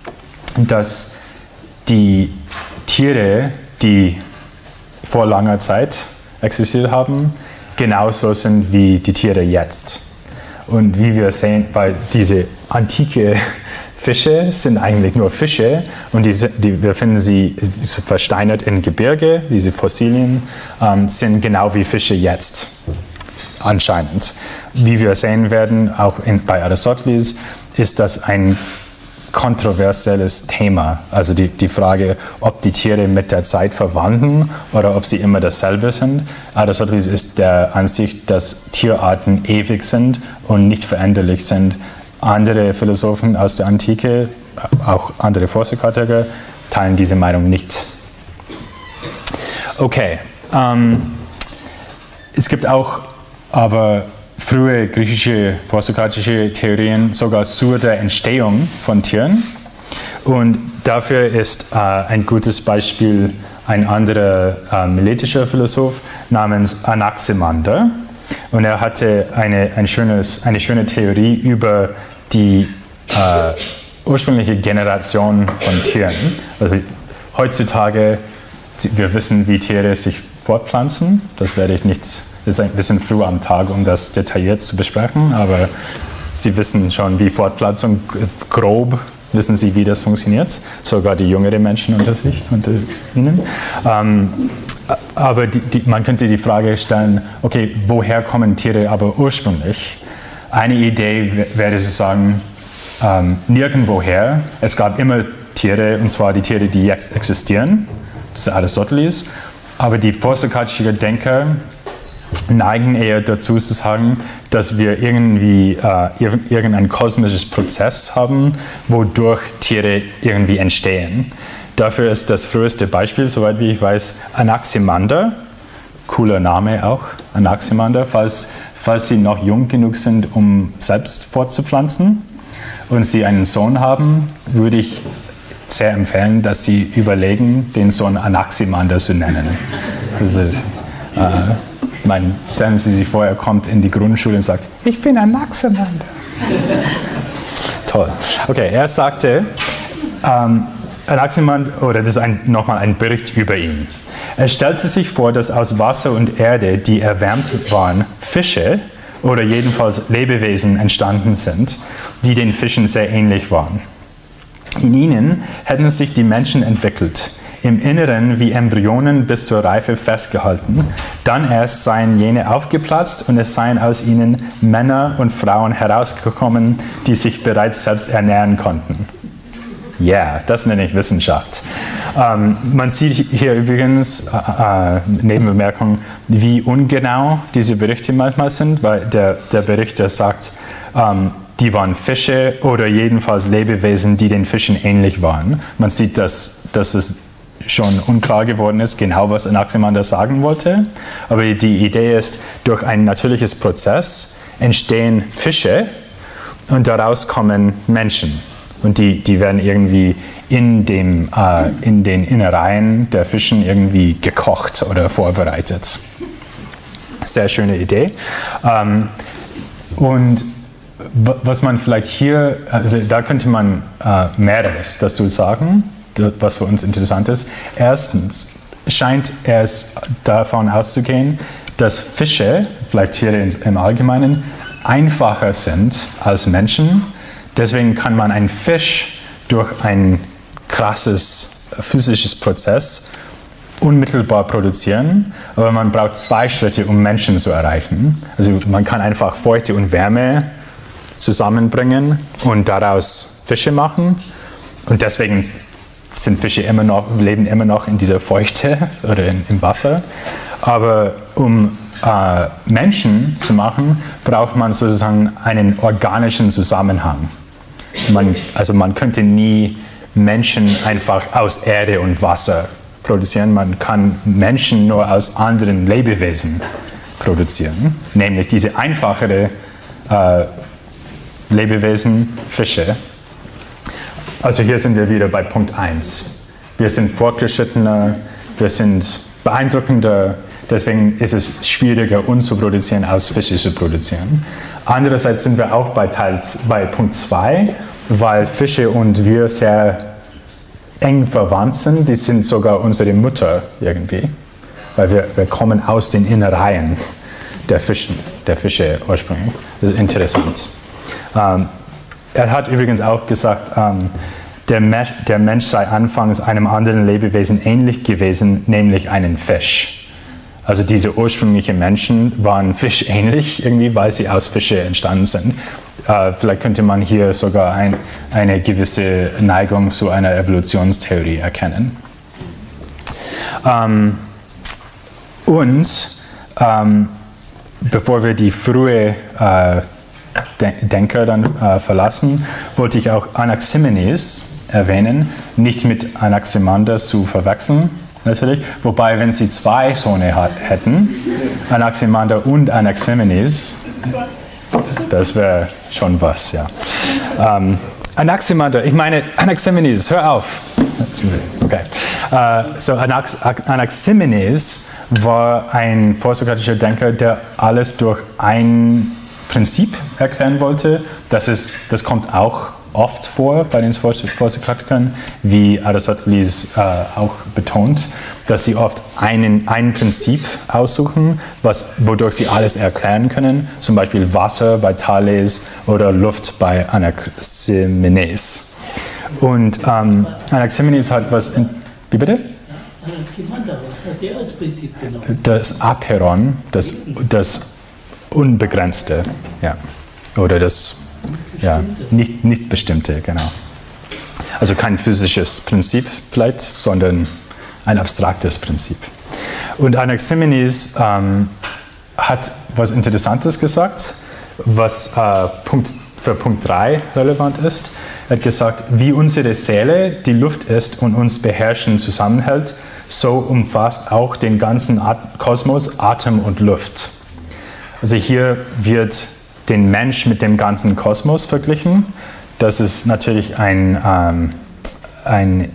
dass die Tiere, die vor langer Zeit existiert haben, genauso sind wie die Tiere jetzt. Und wie wir sehen, weil diese antike Fische sind eigentlich nur Fische und die, die, wir finden sie versteinert in Gebirge, diese Fossilien ähm, sind genau wie Fische jetzt, anscheinend. Wie wir sehen werden, auch in, bei Aristoteles, ist das ein kontroversielles Thema. Also die, die Frage, ob die Tiere mit der Zeit verwandeln oder ob sie immer dasselbe sind. Aristoteles ist der Ansicht, dass Tierarten ewig sind und nicht veränderlich sind. Andere Philosophen aus der Antike, auch andere Vorsokratiker, teilen diese Meinung nicht. Okay, ähm, es gibt auch aber frühe griechische vorsokratische Theorien sogar zur der Entstehung von Tieren. Und dafür ist äh, ein gutes Beispiel ein anderer äh, meletischer Philosoph namens Anaximander. Und er hatte eine, ein schönes, eine schöne Theorie über die äh, ursprüngliche Generation von Tieren. Also heutzutage, wir wissen, wie Tiere sich fortpflanzen. Das werde ich nicht, das ist ein bisschen früh am Tag, um das detailliert zu besprechen, aber Sie wissen schon, wie Fortpflanzung, grob wissen Sie, wie das funktioniert, sogar die jüngeren Menschen unter sich, unter Ihnen. Ähm, aber die, die, man könnte die Frage stellen, okay, woher kommen Tiere aber ursprünglich? Eine Idee wäre zu sagen, ähm, nirgendwoher, es gab immer Tiere, und zwar die Tiere, die jetzt existieren, das ist Aristoteles, aber die vorsokratischen Denker neigen eher dazu zu sagen, dass wir irgendwie äh, irgendein kosmisches Prozess haben, wodurch Tiere irgendwie entstehen. Dafür ist das früheste Beispiel, soweit wie ich weiß, Anaximander. Cooler Name auch, Anaximander, falls, falls Sie noch jung genug sind, um selbst fortzupflanzen und Sie einen Sohn haben, würde ich sehr empfehlen, dass Sie überlegen, den Sohn Anaximander zu nennen. Also, äh, ich meine, stellen Sie sich vor, er kommt in die Grundschule und sagt, ich bin Anaximander. Toll. Okay, er sagte, ähm, Anaximander, oder das ist ein, nochmal ein Bericht über ihn. Er stellte sich vor, dass aus Wasser und Erde, die erwärmt waren, Fische oder jedenfalls Lebewesen entstanden sind, die den Fischen sehr ähnlich waren. In ihnen hätten sich die Menschen entwickelt, im Inneren wie Embryonen bis zur Reife festgehalten. Dann erst seien jene aufgeplatzt und es seien aus ihnen Männer und Frauen herausgekommen, die sich bereits selbst ernähren konnten. Ja, yeah, das nenne ich Wissenschaft. Ähm, man sieht hier übrigens, äh, äh, Nebenbemerkung, wie ungenau diese Berichte manchmal sind, weil der, der Berichter sagt, ähm, die waren Fische oder jedenfalls Lebewesen, die den Fischen ähnlich waren. Man sieht, dass, dass es schon unklar geworden ist, genau was Anaximander sagen wollte. Aber die Idee ist, durch ein natürliches Prozess entstehen Fische und daraus kommen Menschen. Und die, die werden irgendwie in, dem, äh, in den Innereien der Fischen irgendwie gekocht oder vorbereitet. Sehr schöne Idee. Ähm, und was man vielleicht hier, also da könnte man äh, mehreres dazu sagen, was für uns interessant ist. Erstens scheint es davon auszugehen, dass Fische, vielleicht hier im Allgemeinen, einfacher sind als Menschen. Deswegen kann man einen Fisch durch ein krasses physisches Prozess unmittelbar produzieren, aber man braucht zwei Schritte, um Menschen zu erreichen. Also man kann einfach Feuchte und Wärme zusammenbringen und daraus Fische machen. Und deswegen sind Fische immer noch, leben immer noch in dieser Feuchte oder in, im Wasser. Aber um äh, Menschen zu machen, braucht man sozusagen einen organischen Zusammenhang. Man, also man könnte nie Menschen einfach aus Erde und Wasser produzieren. Man kann Menschen nur aus anderen Lebewesen produzieren, nämlich diese einfachere äh, Lebewesen, Fische. Also hier sind wir wieder bei Punkt eins. Wir sind fortgeschrittener, wir sind beeindruckender, deswegen ist es schwieriger, uns zu produzieren, als Fische zu produzieren. Andererseits sind wir auch bei, Teil, bei Punkt zwei, weil Fische und wir sehr eng verwandt sind. Die sind sogar unsere Mutter irgendwie, weil wir, wir kommen aus den Innereien der, Fischen, der Fische ursprünglich. Das ist interessant. Ähm, er hat übrigens auch gesagt, ähm, der, Mensch, der Mensch sei anfangs einem anderen Lebewesen ähnlich gewesen, nämlich einem Fisch. Also diese ursprünglichen Menschen waren fischähnlich irgendwie, weil sie aus Fische entstanden sind. Äh, vielleicht könnte man hier sogar ein, eine gewisse Neigung zu einer Evolutionstheorie erkennen. Ähm, und ähm, bevor wir die frühe äh, Denker dann äh, verlassen, wollte ich auch Anaximenes erwähnen, nicht mit Anaximander zu verwechseln, natürlich, wobei, wenn sie zwei Söhne hat, hätten, Anaximander und Anaximenes, das wäre schon was, ja. Ähm, Anaximander, ich meine Anaximenes, hör auf. Okay. Uh, so Anax Anaximenes war ein vorsokratischer Denker, der alles durch ein Prinzip erklären wollte. Das, ist, das kommt auch oft vor bei den Vorsokratikern, wie Aristoteles äh, auch betont, dass sie oft einen, ein Prinzip aussuchen, was, wodurch sie alles erklären können, zum Beispiel Wasser bei Thales oder Luft bei Anaximenes. Und ähm, Anaximenes hat was, in, wie bitte? Anaximander, was hat der als Prinzip genommen? Das Aperon, das, das Unbegrenzte, ja. Oder das ja, nicht, nicht bestimmte, genau. Also kein physisches Prinzip vielleicht, sondern ein abstraktes Prinzip. Und Anaximenes ähm, hat was Interessantes gesagt, was äh, Punkt, für Punkt drei relevant ist. Er hat gesagt, wie unsere Seele die Luft ist und uns beherrschen zusammenhält, so umfasst auch den ganzen At- Kosmos Atem und Luft. Also hier wird den Mensch mit dem ganzen Kosmos verglichen. Das ist natürlich ein, ähm, ein,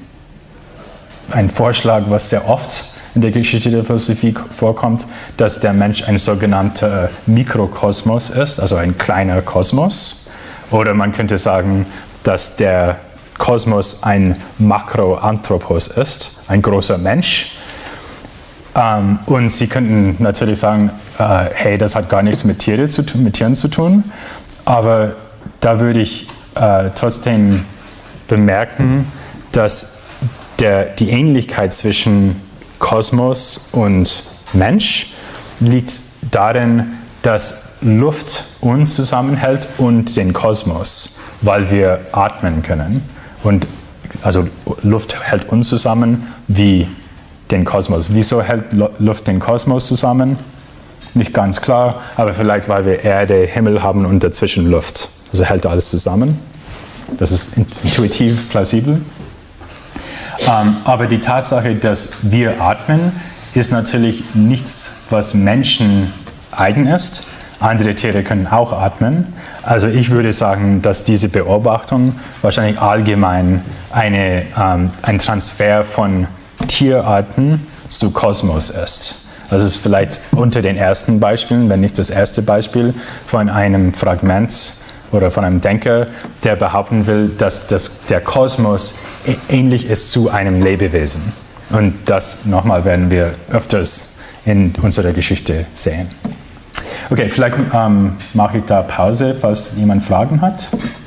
ein Vorschlag, was sehr oft in der Geschichte der Philosophie vorkommt, dass der Mensch ein sogenannter Mikrokosmos ist, also ein kleiner Kosmos. Oder man könnte sagen, dass der Kosmos ein Makroanthropos ist, ein großer Mensch. Ähm, und Sie könnten natürlich sagen, äh, hey, das hat gar nichts mit, Tiere zu tun, mit Tieren zu tun. Aber da würde ich äh, trotzdem bemerken, dass der, die Ähnlichkeit zwischen Kosmos und Mensch liegt darin, dass Luft uns zusammenhält und den Kosmos, weil wir atmen können. Und also Luft hält uns zusammen wie den Kosmos. Wieso hält Luft den Kosmos zusammen? Nicht ganz klar, aber vielleicht, weil wir Erde, Himmel haben und dazwischen Luft. Also hält alles zusammen. Das ist intuitiv plausibel. Ähm, aber die Tatsache, dass wir atmen, ist natürlich nichts, was Menschen eigen ist. Andere Tiere können auch atmen. Also ich würde sagen, dass diese Beobachtung wahrscheinlich allgemein eine, ähm, ein Transfer von Tierarten zu Kosmos ist. Das ist vielleicht unter den ersten Beispielen, wenn nicht das erste Beispiel, von einem Fragment oder von einem Denker, der behaupten will, dass das, der Kosmos ähnlich ist zu einem Lebewesen. Und das nochmal werden wir öfters in unserer Geschichte sehen. Okay, vielleicht ähm, mache ich da Pause, falls jemand Fragen hat.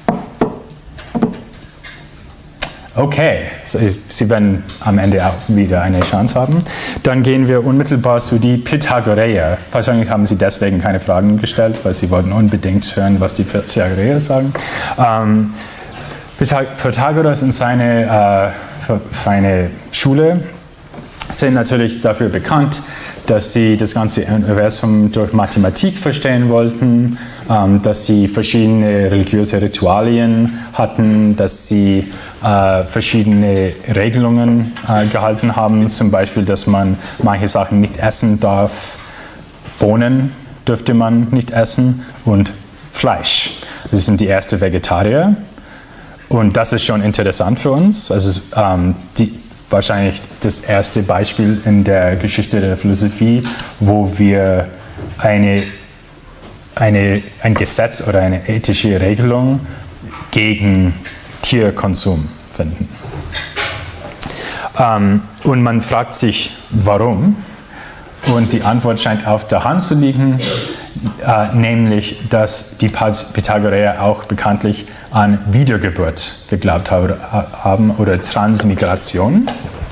Okay, Sie werden am Ende auch wieder eine Chance haben. Dann gehen wir unmittelbar zu die Pythagoreer. Wahrscheinlich haben Sie deswegen keine Fragen gestellt, weil Sie wollten unbedingt hören, was die Pythagoreer sagen. Ähm, Pythagoras und seine, äh, seine Schule sind natürlich dafür bekannt, dass sie das ganze Universum durch Mathematik verstehen wollten, ähm, dass sie verschiedene religiöse Ritualien hatten, dass sie äh, verschiedene Regelungen äh, gehalten haben, zum Beispiel, dass man manche Sachen nicht essen darf, Bohnen dürfte man nicht essen und Fleisch. Das sind die ersten Vegetarier und das ist schon interessant für uns. Also ähm, die wahrscheinlich das erste Beispiel in der Geschichte der Philosophie, wo wir eine, eine, ein Gesetz oder eine ethische Regelung gegen Tierkonsum finden. Ähm, und man fragt sich, warum? Und die Antwort scheint auf der Hand zu liegen, äh, nämlich, dass die Pythagoreer auch bekanntlich an Wiedergeburt geglaubt haben oder Transmigration.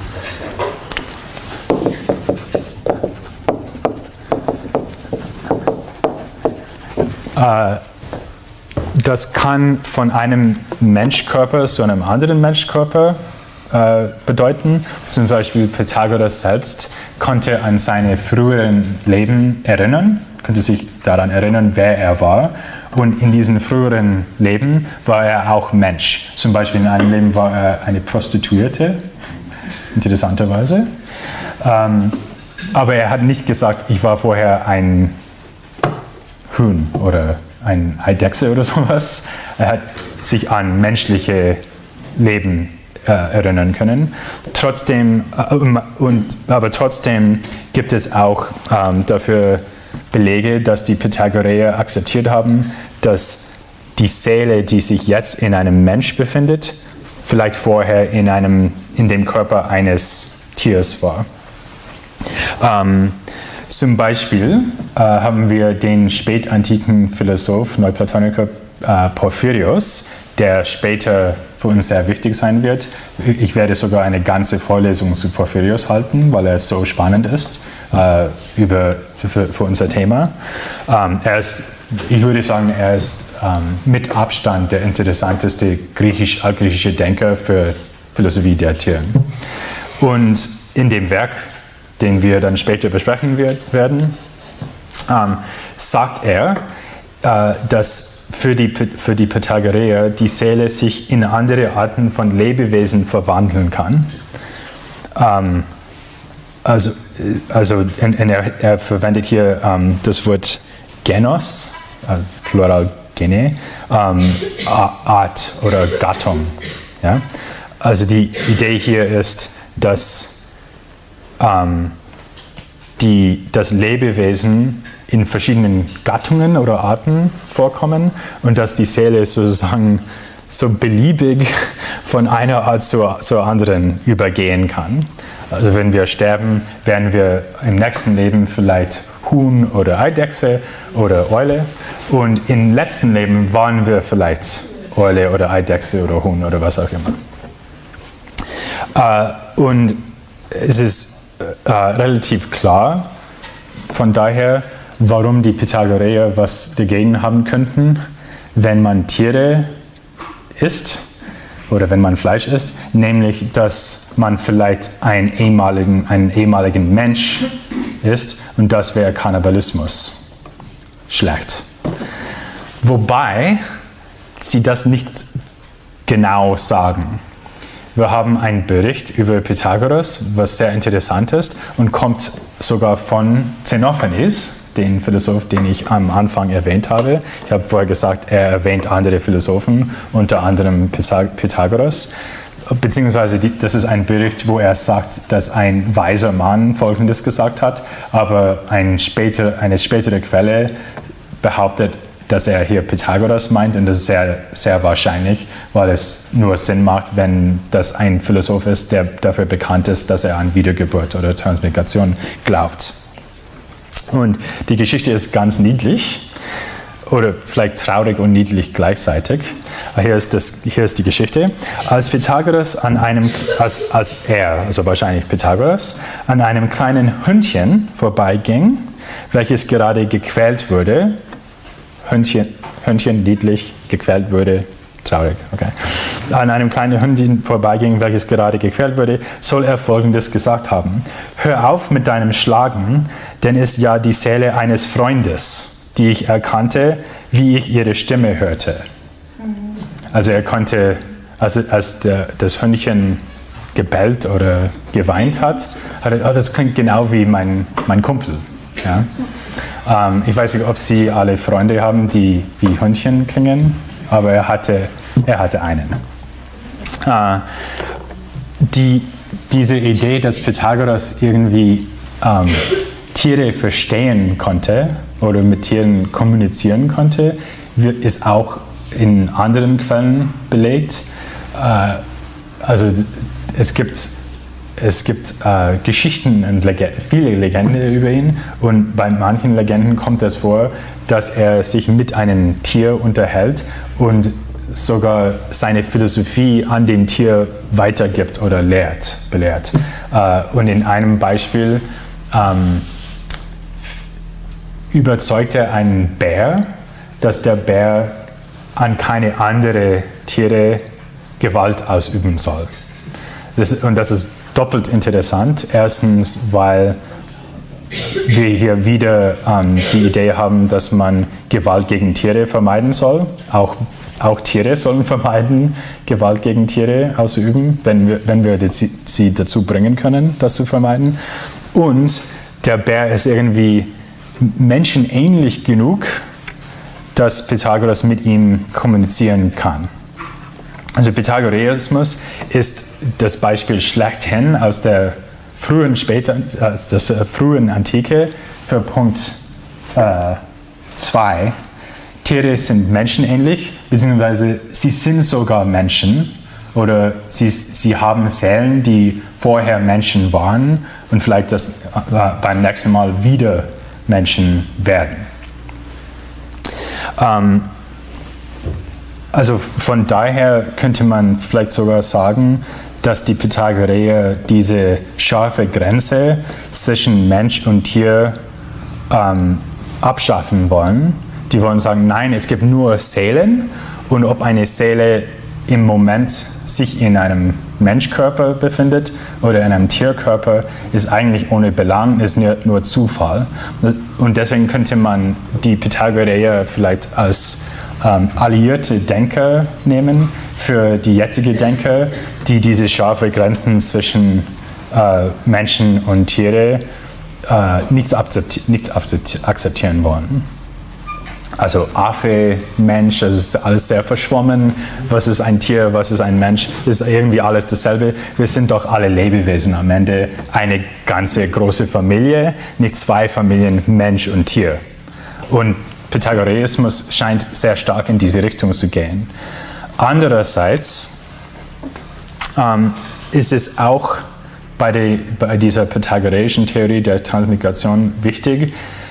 Äh, das kann von einem Menschkörper zu einem anderen Menschkörper äh, bedeuten. Zum Beispiel Pythagoras selbst konnte an seine früheren Leben erinnern, konnte sich daran erinnern, wer er war. Und in diesen früheren Leben war er auch Mensch. Zum Beispiel in einem Leben war er eine Prostituierte, interessanterweise. Ähm, aber er hat nicht gesagt, ich war vorher ein Huhn oder ein Eidechse oder sowas. Er hat sich an menschliche Leben äh, erinnern können. Trotzdem, äh, und, aber trotzdem gibt es auch ähm, dafür Belege, dass die Pythagoreer akzeptiert haben, dass die Seele, die sich jetzt in einem Mensch befindet, vielleicht vorher in, einem, in dem Körper eines Tiers war. Ähm, zum Beispiel äh, haben wir den spätantiken Philosoph, Neuplatoniker äh, Porphyrios, der später für uns sehr wichtig sein wird. Ich werde sogar eine ganze Vorlesung zu Porphyrios halten, weil er so spannend ist äh, über, für, für unser Thema. Ähm, er ist, ich würde sagen, er ist ähm, mit Abstand der interessanteste griechisch, altgriechische Denker für Philosophie der Tiere. Und in dem Werk, den wir dann später besprechen wird, werden, ähm, sagt er, äh, dass für die, für die Pythagoreer die Seele sich in andere Arten von Lebewesen verwandeln kann. Ähm, also also in, in er, er verwendet hier ähm, das Wort Genos, äh, Plural Gene, ähm, Art oder Gattung. Ja? Also die Idee hier ist, dass ähm, die, das Lebewesen in verschiedenen Gattungen oder Arten vorkommen und dass die Seele sozusagen so beliebig von einer Art zur, zur anderen übergehen kann. Also wenn wir sterben, werden wir im nächsten Leben vielleicht Huhn oder Eidechse oder Eule. Und im letzten Leben waren wir vielleicht Eule oder Eidechse oder Huhn oder was auch immer. Äh, und es ist äh, relativ klar, von daher, warum die Pythagoreer was dagegen haben könnten, wenn man Tiere isst oder wenn man Fleisch isst, nämlich, dass man vielleicht einen ehemaligen, einen ehemaligen Mensch isst und das wäre Kannibalismus. Schlecht. Wobei sie das nicht genau sagen. Wir haben einen Bericht über Pythagoras, was sehr interessant ist und kommt sogar von Xenophanes, den Philosoph, den ich am Anfang erwähnt habe. Ich habe vorher gesagt, er erwähnt andere Philosophen, unter anderem Pythagoras. Beziehungsweise die, das ist ein Bericht, wo er sagt, dass ein weiser Mann Folgendes gesagt hat, aber ein später, eine spätere Quelle behauptet, dass er hier Pythagoras meint, und das ist sehr, sehr wahrscheinlich, weil es nur Sinn macht, wenn das ein Philosoph ist, der dafür bekannt ist, dass er an Wiedergeburt oder Transmigration glaubt. Und die Geschichte ist ganz niedlich, oder vielleicht traurig und niedlich gleichzeitig. Hier ist, das, hier ist die Geschichte. Als Pythagoras an einem, als, als er, also wahrscheinlich Pythagoras, an einem kleinen Hündchen vorbeiging, welches gerade gequält wurde, Hündchen, Hündchen niedlich, gequält wurde, traurig, okay. An einem kleinen Hündchen vorbeiging, welches gerade gequält wurde, soll er Folgendes gesagt haben: Hör auf mit deinem Schlagen, denn es ist ja die Seele eines Freundes, die ich erkannte, wie ich ihre Stimme hörte. Also er konnte, also als der, das Hündchen gebellt oder geweint hat, hat er, oh, das klingt genau wie mein, mein Kumpel. Ja? Ähm, ich weiß nicht, ob Sie alle Freunde haben, die wie Hündchen klingen, aber er hatte, er hatte einen. Äh, die, diese Idee, dass Pythagoras irgendwie ähm, Tiere verstehen konnte oder mit Tieren kommunizieren konnte, ist auch in anderen Quellen belegt. Äh, also es gibt Es gibt äh, Geschichten und Lege- viele Legenden über ihn, und bei manchen Legenden kommt es vor, dass er sich mit einem Tier unterhält und sogar seine Philosophie an dem Tier weitergibt oder lehrt, belehrt. Äh, und in einem Beispiel ähm, überzeugt er einen Bär, dass der Bär an keine andere Tiere Gewalt ausüben soll. Das, und das ist doppelt interessant. Erstens, weil wir hier wieder ähm, die Idee haben, dass man Gewalt gegen Tiere vermeiden soll. Auch, auch Tiere sollen vermeiden, Gewalt gegen Tiere auszuüben, wenn wir, wenn wir die, sie dazu bringen können, das zu vermeiden. Und der Bär ist irgendwie menschenähnlich genug, dass Pythagoras mit ihm kommunizieren kann. Also Pythagoreismus ist das Beispiel schlechthin aus der frühen, später, aus der frühen Antike für Punkt zwei. Äh, Tiere sind menschenähnlich, beziehungsweise sie sind sogar Menschen, oder sie, sie haben Seelen, die vorher Menschen waren und vielleicht das, äh, beim nächsten Mal wieder Menschen werden. Ähm, Also von daher könnte man vielleicht sogar sagen, dass die Pythagoreer diese scharfe Grenze zwischen Mensch und Tier ähm, abschaffen wollen. Die wollen sagen, nein, es gibt nur Seelen, und ob eine Seele im Moment sich in einem Menschkörper befindet oder in einem Tierkörper, ist eigentlich ohne Belang, ist nur, nur Zufall. Und deswegen könnte man die Pythagoreer vielleicht als Ähm, alliierte Denker nehmen für die jetzige Denker, die diese scharfe Grenzen zwischen äh, Menschen und Tiere äh, nicht, akzepti- nicht akzeptieren wollen. Also Affe, Mensch, das ist alles sehr verschwommen. Was ist ein Tier, was ist ein Mensch? Das ist irgendwie alles dasselbe. Wir sind doch alle Lebewesen am Ende. Eine ganze große Familie, nicht zwei Familien, Mensch und Tier. Und Pythagoreismus scheint sehr stark in diese Richtung zu gehen. Andererseits ähm, ist es auch bei, die, bei dieser pythagoreischen Theorie der Transmigration wichtig,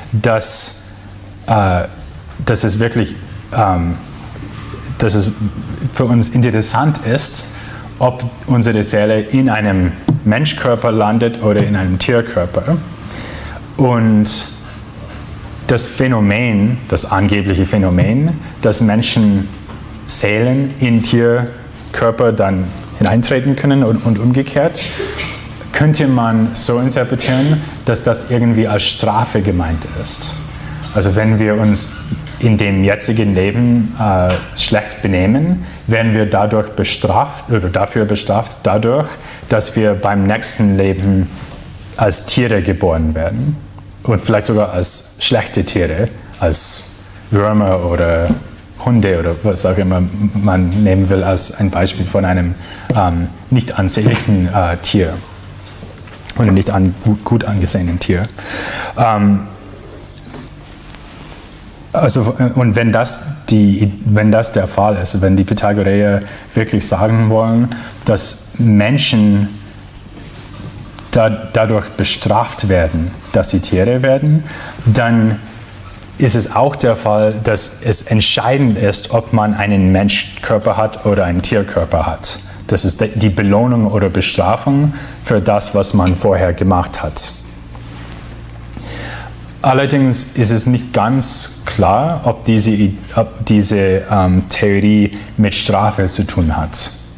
dass, äh, dass es wirklich ähm, dass es für uns interessant ist, ob unsere Seele in einem Menschkörper landet oder in einem Tierkörper. Und das Phänomen, das angebliche Phänomen, dass Menschen Seelen in Tierkörper dann hineintreten können und, und umgekehrt, könnte man so interpretieren, dass das irgendwie als Strafe gemeint ist. Also wenn wir uns in dem jetzigen Leben äh, schlecht benehmen, werden wir dadurch bestraft oder dafür bestraft, dadurch, dass wir beim nächsten Leben als Tiere geboren werden und vielleicht sogar als schlechte Tiere, als Würmer oder Hunde oder was auch immer man nehmen will als ein Beispiel von einem ähm, nicht ansehnlichen äh, Tier oder nicht an, gut, gut angesehenen Tier. Ähm, Also, und wenn das, die, wenn das der Fall ist, wenn die Pythagoreer wirklich sagen wollen, dass Menschen da, dadurch bestraft werden, dass sie Tiere werden, dann ist es auch der Fall, dass es entscheidend ist, ob man einen Menschkörper hat oder einen Tierkörper hat. Das ist die Belohnung oder Bestrafung für das, was man vorher gemacht hat. Allerdings ist es nicht ganz klar, ob diese, ob diese ähm, Theorie mit Strafe zu tun hat.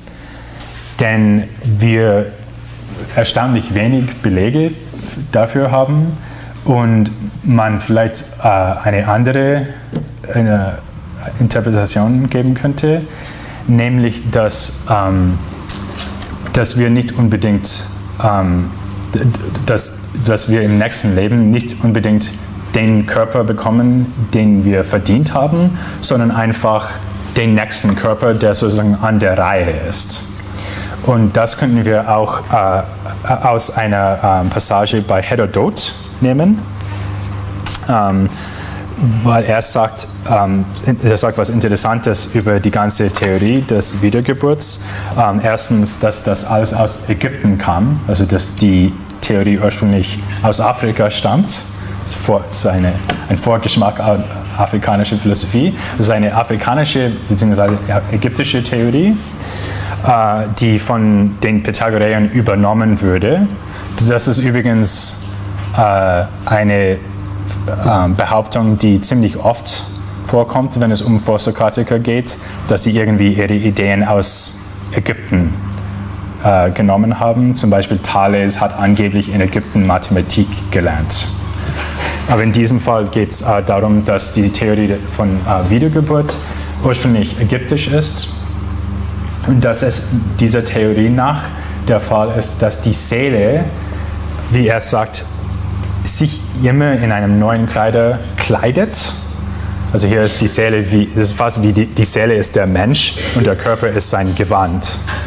Denn wir erstaunlich wenig Belege dafür haben und man vielleicht äh, eine andere eine Interpretation geben könnte, nämlich dass, ähm, dass wir nicht unbedingt ähm, Dass, dass wir im nächsten Leben nicht unbedingt den Körper bekommen, den wir verdient haben, sondern einfach den nächsten Körper, der sozusagen an der Reihe ist. Und das könnten wir auch äh, aus einer äh, Passage bei Herodot nehmen, ähm, weil er sagt, ähm, er sagt was Interessantes über die ganze Theorie des Wiedergeburts. Ähm, erstens, dass das alles aus Ägypten kam, also dass die Theorie ursprünglich aus Afrika stammt. Das ist eine, ein Vorgeschmack afrikanischer Philosophie. Das ist eine afrikanische bzw. ägyptische Theorie, äh, die von den Pythagoreern übernommen würde. Das ist übrigens äh, eine äh, Behauptung, die ziemlich oft vorkommt, wenn es um Vorsokratiker geht, dass sie irgendwie ihre Ideen aus Ägypten äh, genommen haben. Zum Beispiel Thales hat angeblich in Ägypten Mathematik gelernt. Aber in diesem Fall geht es äh, darum, dass die Theorie von äh, Wiedergeburt ursprünglich ägyptisch ist und dass es dieser Theorie nach der Fall ist, dass die Seele, wie er sagt, sich immer in einem neuen Kleider kleidet. Also hier ist die Seele, wie, das ist fast wie die, die Seele ist der Mensch und der Körper ist sein Gewand.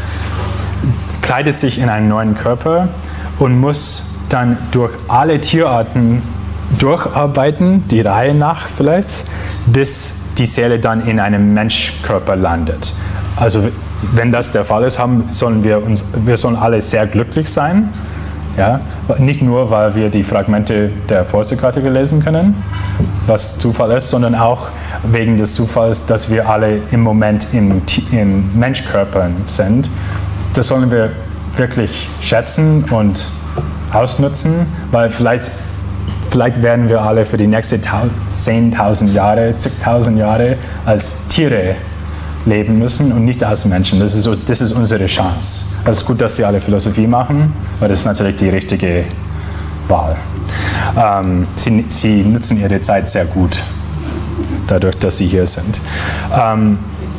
Kleidet sich in einen neuen Körper und muss dann durch alle Tierarten durcharbeiten, die Reihe nach vielleicht, bis die Seele dann in einem Menschkörper landet. Also wenn das der Fall ist, haben, sollen wir, uns, wir sollen alle sehr glücklich sein. Ja? Nicht nur, weil wir die Fragmente der Vorsokratiker lesen können, was Zufall ist, sondern auch wegen des Zufalls, dass wir alle im Moment in, in Menschkörpern sind. Das sollen wir wirklich schätzen und ausnutzen, weil vielleicht Vielleicht werden wir alle für die nächsten zehntausend Jahre, zigtausend Jahre als Tiere leben müssen und nicht als Menschen. Das ist, so, das ist unsere Chance. Es ist gut, dass Sie alle Philosophie machen, weil das ist natürlich die richtige Wahl. Ähm, sie, sie nutzen Ihre Zeit sehr gut, dadurch, dass Sie hier sind. Ähm,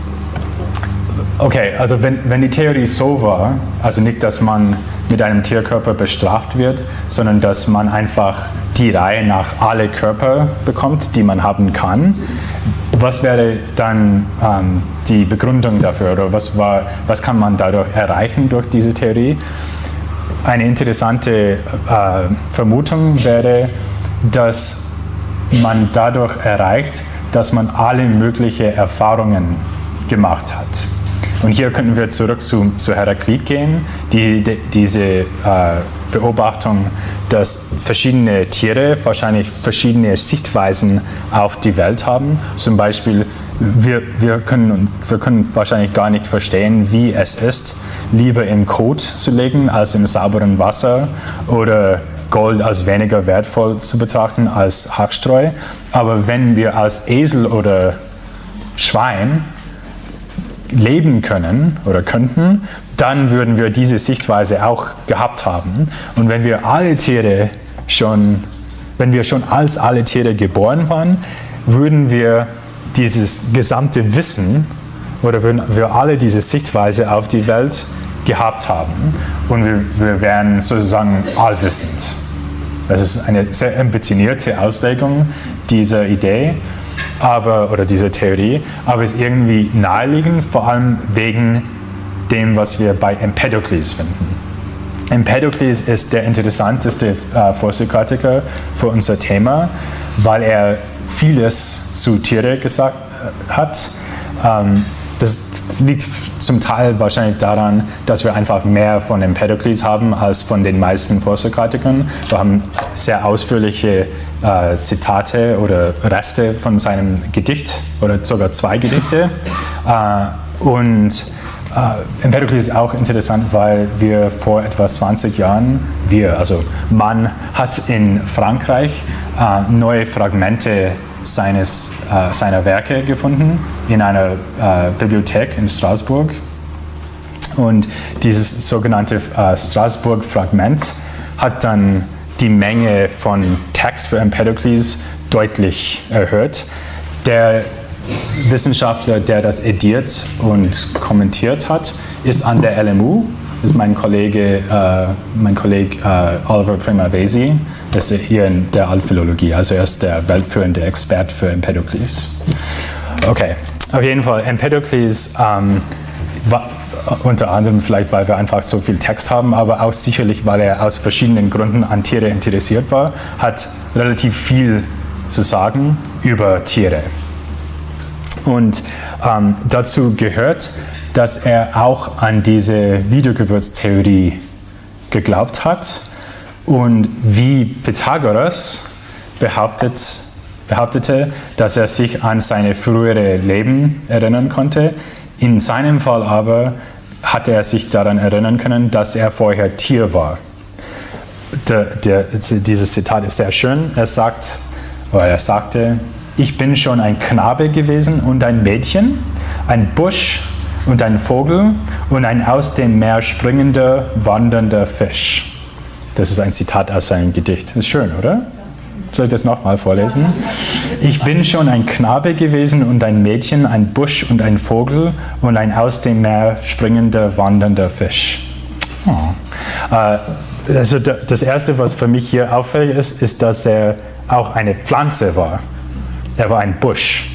okay, also wenn, wenn die Theorie so war, also nicht, dass man mit einem Tierkörper bestraft wird, sondern dass man einfach die Reihe nach alle Körper bekommt, die man haben kann. Was wäre dann ähm, die Begründung dafür oder was, war, was kann man dadurch erreichen durch diese Theorie? Eine interessante äh, Vermutung wäre, dass man dadurch erreicht, dass man alle möglichen Erfahrungen gemacht hat. Und hier könnten wir zurück zu, zu Heraklit gehen, die, die diese äh, Beobachtung, dass verschiedene Tiere wahrscheinlich verschiedene Sichtweisen auf die Welt haben. Zum Beispiel, wir, wir, können, wir können wahrscheinlich gar nicht verstehen, wie es ist, lieber im Kot zu legen als im sauberen Wasser oder Gold als weniger wertvoll zu betrachten als Hackstreu. Aber wenn wir als Esel oder Schwein leben können oder könnten, dann würden wir diese Sichtweise auch gehabt haben. Und wenn wir alle Tiere schon, wenn wir schon als alle Tiere geboren waren, würden wir dieses gesamte Wissen oder würden wir alle diese Sichtweise auf die Welt gehabt haben. Und wir, wir wären sozusagen allwissend. Das ist eine sehr ambitionierte Auslegung dieser Idee. Aber, oder diese Theorie, aber es ist irgendwie naheliegend, vor allem wegen dem, was wir bei Empedokles finden. Empedokles ist der interessanteste äh, Vorsokratiker für unser Thema, weil er vieles zu Tiere gesagt äh, hat. Ähm, das liegt zum Teil wahrscheinlich daran, dass wir einfach mehr von Empedokles haben als von den meisten Vorsokratikern. Wir haben sehr ausführliche äh, Zitate oder Reste von seinem Gedicht oder sogar zwei Gedichte. Äh, und äh, Empedokles ist auch interessant, weil wir vor etwa zwanzig Jahren, wir, also man hat in Frankreich äh, neue Fragmente Seines, äh, seiner Werke gefunden in einer äh, Bibliothek in Straßburg. Und dieses sogenannte äh, Straßburg-Fragment hat dann die Menge von Text für Empedokles deutlich erhöht. Der Wissenschaftler, der das ediert und kommentiert hat, ist an der L M U, ist mein Kollege, äh, mein Kollege äh, Oliver Primavesi. Das ist hier in der Altphilologie, also er ist der weltführende Experte für Empedokles. Okay, auf jeden Fall, Empedokles ähm, war unter anderem vielleicht, weil wir einfach so viel Text haben, aber auch sicherlich, weil er aus verschiedenen Gründen an Tiere interessiert war, hat relativ viel zu sagen über Tiere. Und ähm, dazu gehört, dass er auch an diese Wiedergeburtstheorie geglaubt hat. Und wie Pythagoras behauptet, behauptete, dass er sich an seine frühere Leben erinnern konnte. In seinem Fall aber hatte er sich daran erinnern können, dass er vorher Tier war. Der, der, dieses Zitat ist sehr schön. Er sagt, oder er sagte, ich bin schon ein Knabe gewesen und ein Mädchen, ein Busch und ein Vogel und ein aus dem Meer springender, wandernder Fisch. Das ist ein Zitat aus seinem Gedicht. Das ist schön, oder? Soll ich das nochmal vorlesen? Ich bin schon ein Knabe gewesen und ein Mädchen, ein Busch und ein Vogel und ein aus dem Meer springender, wandernder Fisch. Oh. Äh, also das Erste, was für mich hier auffällig ist, ist, dass er auch eine Pflanze war. Er war ein Busch.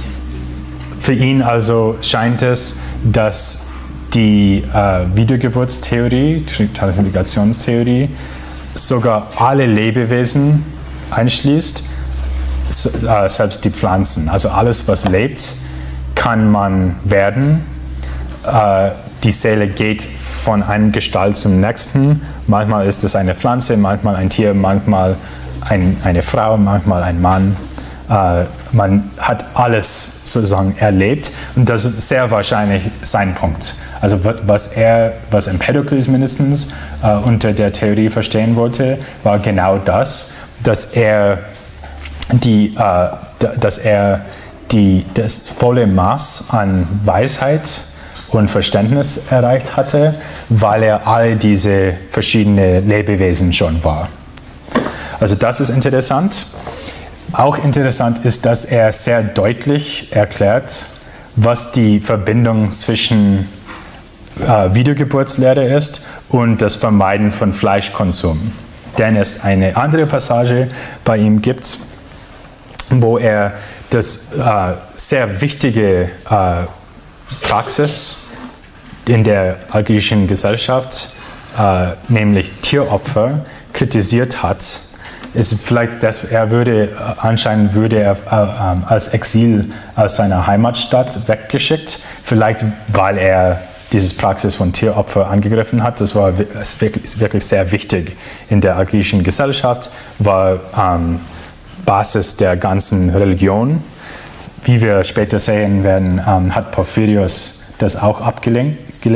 Für ihn also scheint es, dass die äh, Wiedergeburtstheorie, Transmigrationstheorie, sogar alle Lebewesen einschließt, so, äh, selbst die Pflanzen. Also alles, was lebt, kann man werden. Äh, die Seele geht von einem Gestalt zum nächsten. Manchmal ist es eine Pflanze, manchmal ein Tier, manchmal ein, eine Frau, manchmal ein Mann. Äh, man hat alles sozusagen erlebt und das ist sehr wahrscheinlich sein Punkt. Also was er, was Empedokles mindestens äh, unter der Theorie verstehen wollte, war genau das, dass er die, äh, dass er die, das volle Maß an Weisheit und Verständnis erreicht hatte, weil er all diese verschiedenen Lebewesen schon war. Also das ist interessant. Auch interessant ist, dass er sehr deutlich erklärt, was die Verbindung zwischen äh, Wiedergeburtslehre ist und das Vermeiden von Fleischkonsum. Denn es eine andere Passage bei ihm gibt, wo er das äh, sehr wichtige äh, Praxis in der altgriechischen Gesellschaft, äh, nämlich Tieropfer, kritisiert hat. Es ist vielleicht, dass er würde, anscheinend würde er äh, als Exil aus seiner Heimatstadt weggeschickt, vielleicht weil er dieses Praxis von Tieropfer angegriffen hat. Das war wirklich, wirklich sehr wichtig in der griechischen Gesellschaft, war ähm, Basis der ganzen Religion. Wie wir später sehen werden, ähm, hat Porphyrios das auch abgelehnt.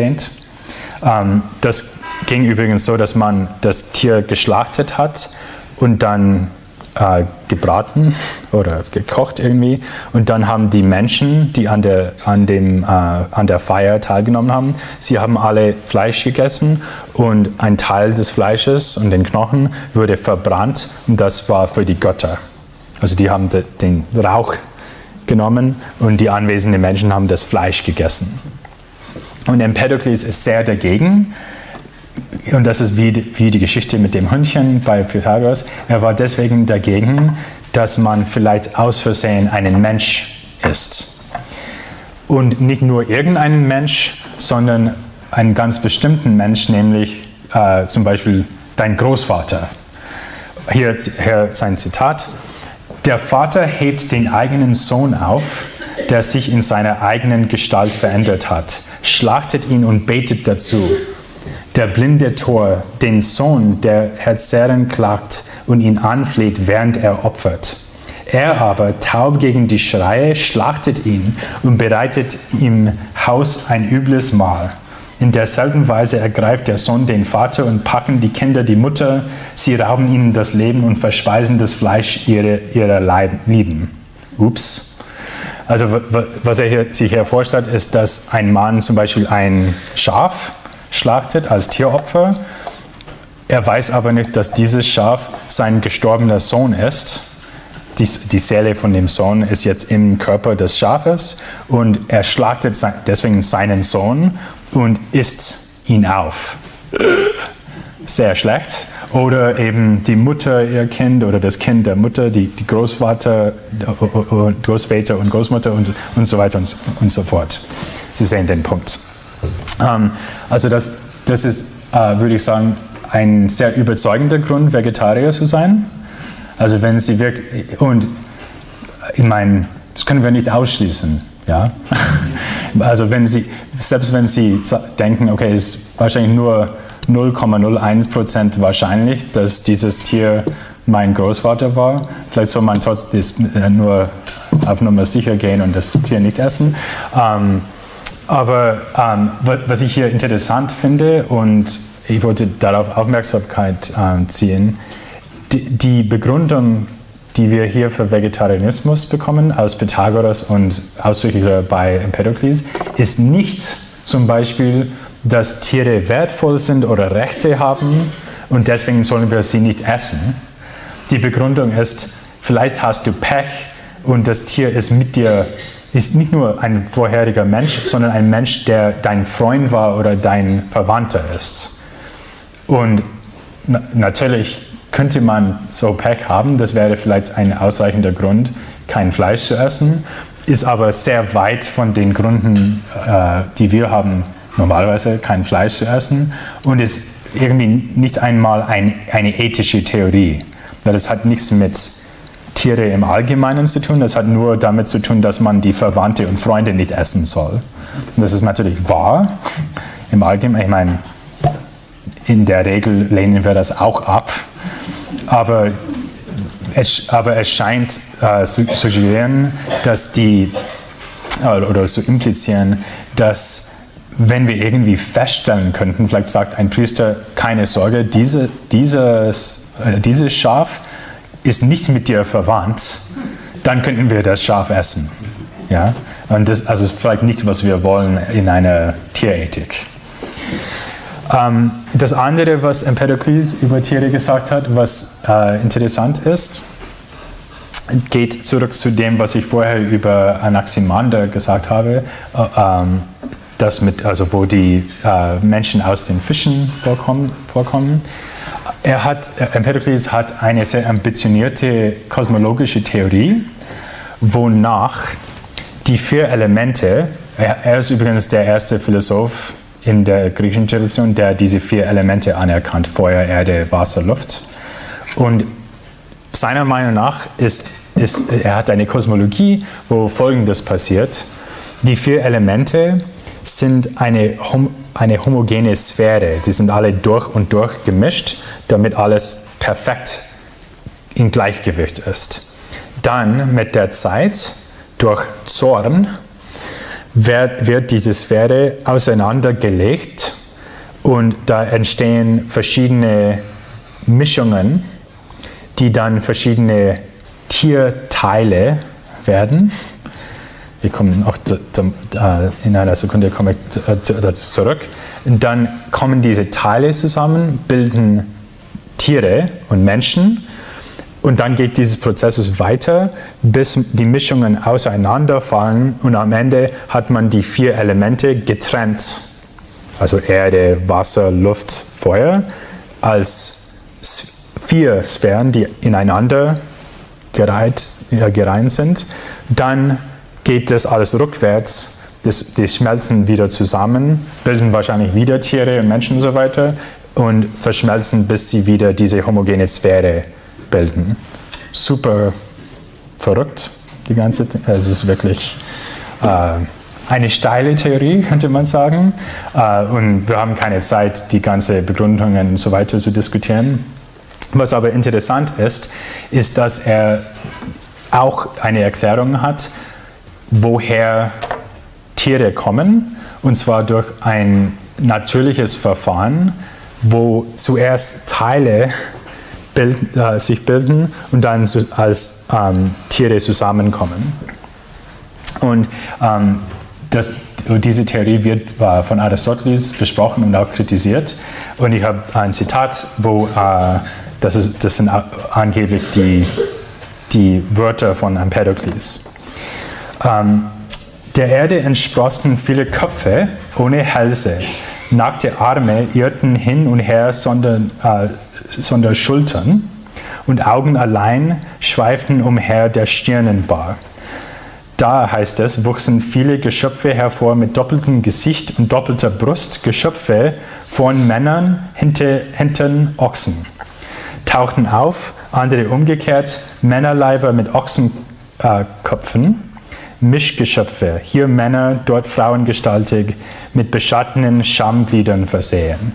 Ähm, das ging übrigens so, dass man das Tier geschlachtet hat und dann äh, gebraten oder gekocht irgendwie. Und dann haben die Menschen, die an der, an, dem, äh, an der Feier teilgenommen haben, sie haben alle Fleisch gegessen und ein Teil des Fleisches und den Knochen wurde verbrannt und das war für die Götter. Also die haben de, den Rauch genommen und die anwesenden Menschen haben das Fleisch gegessen. Und Empedokles ist sehr dagegen. Und das ist wie die, wie die Geschichte mit dem Hündchen bei Pythagoras. Er war deswegen dagegen, dass man vielleicht aus Versehen einen Mensch isst. Und nicht nur irgendeinen Mensch, sondern einen ganz bestimmten Mensch, nämlich äh, zum Beispiel dein Großvater. Hier, hier sein Zitat. Der Vater hebt den eigenen Sohn auf, der sich in seiner eigenen Gestalt verändert hat, schlachtet ihn und betet dazu. Der blinde Tor, den Sohn, der herzerrend klagt und ihn anfleht, während er opfert. Er aber, taub gegen die Schreie, schlachtet ihn und bereitet im Haus ein übles Mahl. In derselben Weise ergreift der Sohn den Vater und packen die Kinder die Mutter. Sie rauben ihnen das Leben und verspeisen das Fleisch ihrer, ihrer Lieben. Ups. Also was er hier, sich hier vorstellt, ist, dass ein Mann zum Beispiel ein Schaf schlachtet als Tieropfer. Er weiß aber nicht, dass dieses Schaf sein gestorbener Sohn ist. Die, die Seele von dem Sohn ist jetzt im Körper des Schafes und er schlachtet deswegen seinen Sohn und isst ihn auf. Sehr schlecht. Oder eben die Mutter, ihr Kind oder das Kind der Mutter, die, die Großvater, Großväter und Großmutter und, und so weiter und, und so fort. Sie sehen den Punkt. Ähm, also das, das ist, äh, würde ich sagen, ein sehr überzeugender Grund, Vegetarier zu sein. Also wenn Sie wirklich, und ich meine, das können wir nicht ausschließen, ja. Also wenn Sie, selbst wenn Sie denken, okay, es ist wahrscheinlich nur null Komma null eins Prozent wahrscheinlich, dass dieses Tier mein Großvater war, vielleicht soll man trotzdem nur auf Nummer sicher gehen und das Tier nicht essen. Ähm, aber ähm, was ich hier interessant finde und ich wollte darauf Aufmerksamkeit ähm, ziehen, die, die Begründung, die wir hier für Vegetarianismus bekommen, aus Pythagoras und ausdrücklich bei Empedokles, ist nicht zum Beispiel, dass Tiere wertvoll sind oder Rechte haben und deswegen sollen wir sie nicht essen. Die Begründung ist, vielleicht hast du Pech und das Tier ist mit dir, ist nicht nur ein vorheriger Mensch, sondern ein Mensch, der dein Freund war oder dein Verwandter ist. Und na- natürlich könnte man so Pech haben, das wäre vielleicht ein ausreichender Grund, kein Fleisch zu essen, ist aber sehr weit von den Gründen, äh, die wir haben, normalerweise kein Fleisch zu essen und ist irgendwie nicht einmal ein, eine ethische Theorie. Das hat nichts mit Tiere im Allgemeinen zu tun, das hat nur damit zu tun, dass man die Verwandte und Freunde nicht essen soll. Und das ist natürlich wahr, im Allgemeinen, ich meine, in der Regel lehnen wir das auch ab, aber es, aber es scheint äh, zu suggerieren, dass die, äh, oder zu implizieren, dass wenn wir irgendwie feststellen könnten, vielleicht sagt ein Priester, keine Sorge, diese, dieses, äh, dieses Schaf ist nicht mit dir verwandt, dann könnten wir das Schaf essen. Ja? Und das also ist vielleicht nicht, was wir wollen in einer Tierethik. Ähm, das andere, was Empedokles über Tiere gesagt hat, was äh, interessant ist, geht zurück zu dem, was ich vorher über Anaximander gesagt habe, äh, ähm, das mit, also wo die äh, Menschen aus den Fischen vorkommen. vorkommen. Er hat, Empedokles hat eine sehr ambitionierte kosmologische Theorie, wonach die vier Elemente, er, er ist übrigens der erste Philosoph in der griechischen Tradition, der diese vier Elemente anerkannt, Feuer, Erde, Wasser, Luft. Und seiner Meinung nach ist, ist er hat eine Kosmologie, wo Folgendes passiert. Die vier Elemente sind eine, hom eine homogene Sphäre. Die sind alle durch und durch gemischt, damit alles perfekt in Gleichgewicht ist. Dann mit der Zeit, durch Zorn, wird, wird diese Sphäre auseinandergelegt und da entstehen verschiedene Mischungen, die dann verschiedene Tierteile werden. Wir kommen auch in einer Sekunde komme ich dazu zurück. Und dann kommen diese Teile zusammen, bilden Tiere und Menschen. Und dann geht dieses Prozess weiter, bis die Mischungen auseinanderfallen und am Ende hat man die vier Elemente getrennt, also Erde, Wasser, Luft, Feuer, als vier Sphären, die ineinander gereiht, ja, gereiht sind. Dann geht das alles rückwärts, das, die schmelzen wieder zusammen, bilden wahrscheinlich wieder Tiere und Menschen und so weiter und verschmelzen, bis sie wieder diese homogene Sphäre bilden. Super verrückt, die ganze, es ist wirklich äh, eine steile Theorie, könnte man sagen. Äh, und wir haben keine Zeit, die ganze Begründungen und so weiter zu diskutieren. Was aber interessant ist, ist, dass er auch eine Erklärung hat, woher Tiere kommen, und zwar durch ein natürliches Verfahren, wo zuerst Teile Bild, äh, sich bilden und dann als ähm, Tiere zusammenkommen. Und ähm, das, diese Theorie wird äh, von Aristoteles besprochen und auch kritisiert. Und ich habe ein Zitat, wo äh, das, ist, das sind angeblich die, die Wörter von Empedokles. Ähm, der Erde entsprossen viele Köpfe ohne Hälse. Nackte Arme irrten hin und her, sondern, äh, sondern Schultern, und Augen allein schweiften umher der Stirnenbar. Da, heißt es, wuchsen viele Geschöpfe hervor mit doppeltem Gesicht und doppelter Brust, Geschöpfe von Männern hinter, hintern Ochsen. Tauchten auf, andere umgekehrt, Männerleiber mit Ochsenköpfen, Mischgeschöpfe, hier Männer, dort frauengestaltig, mit beschattenen Schamgliedern versehen.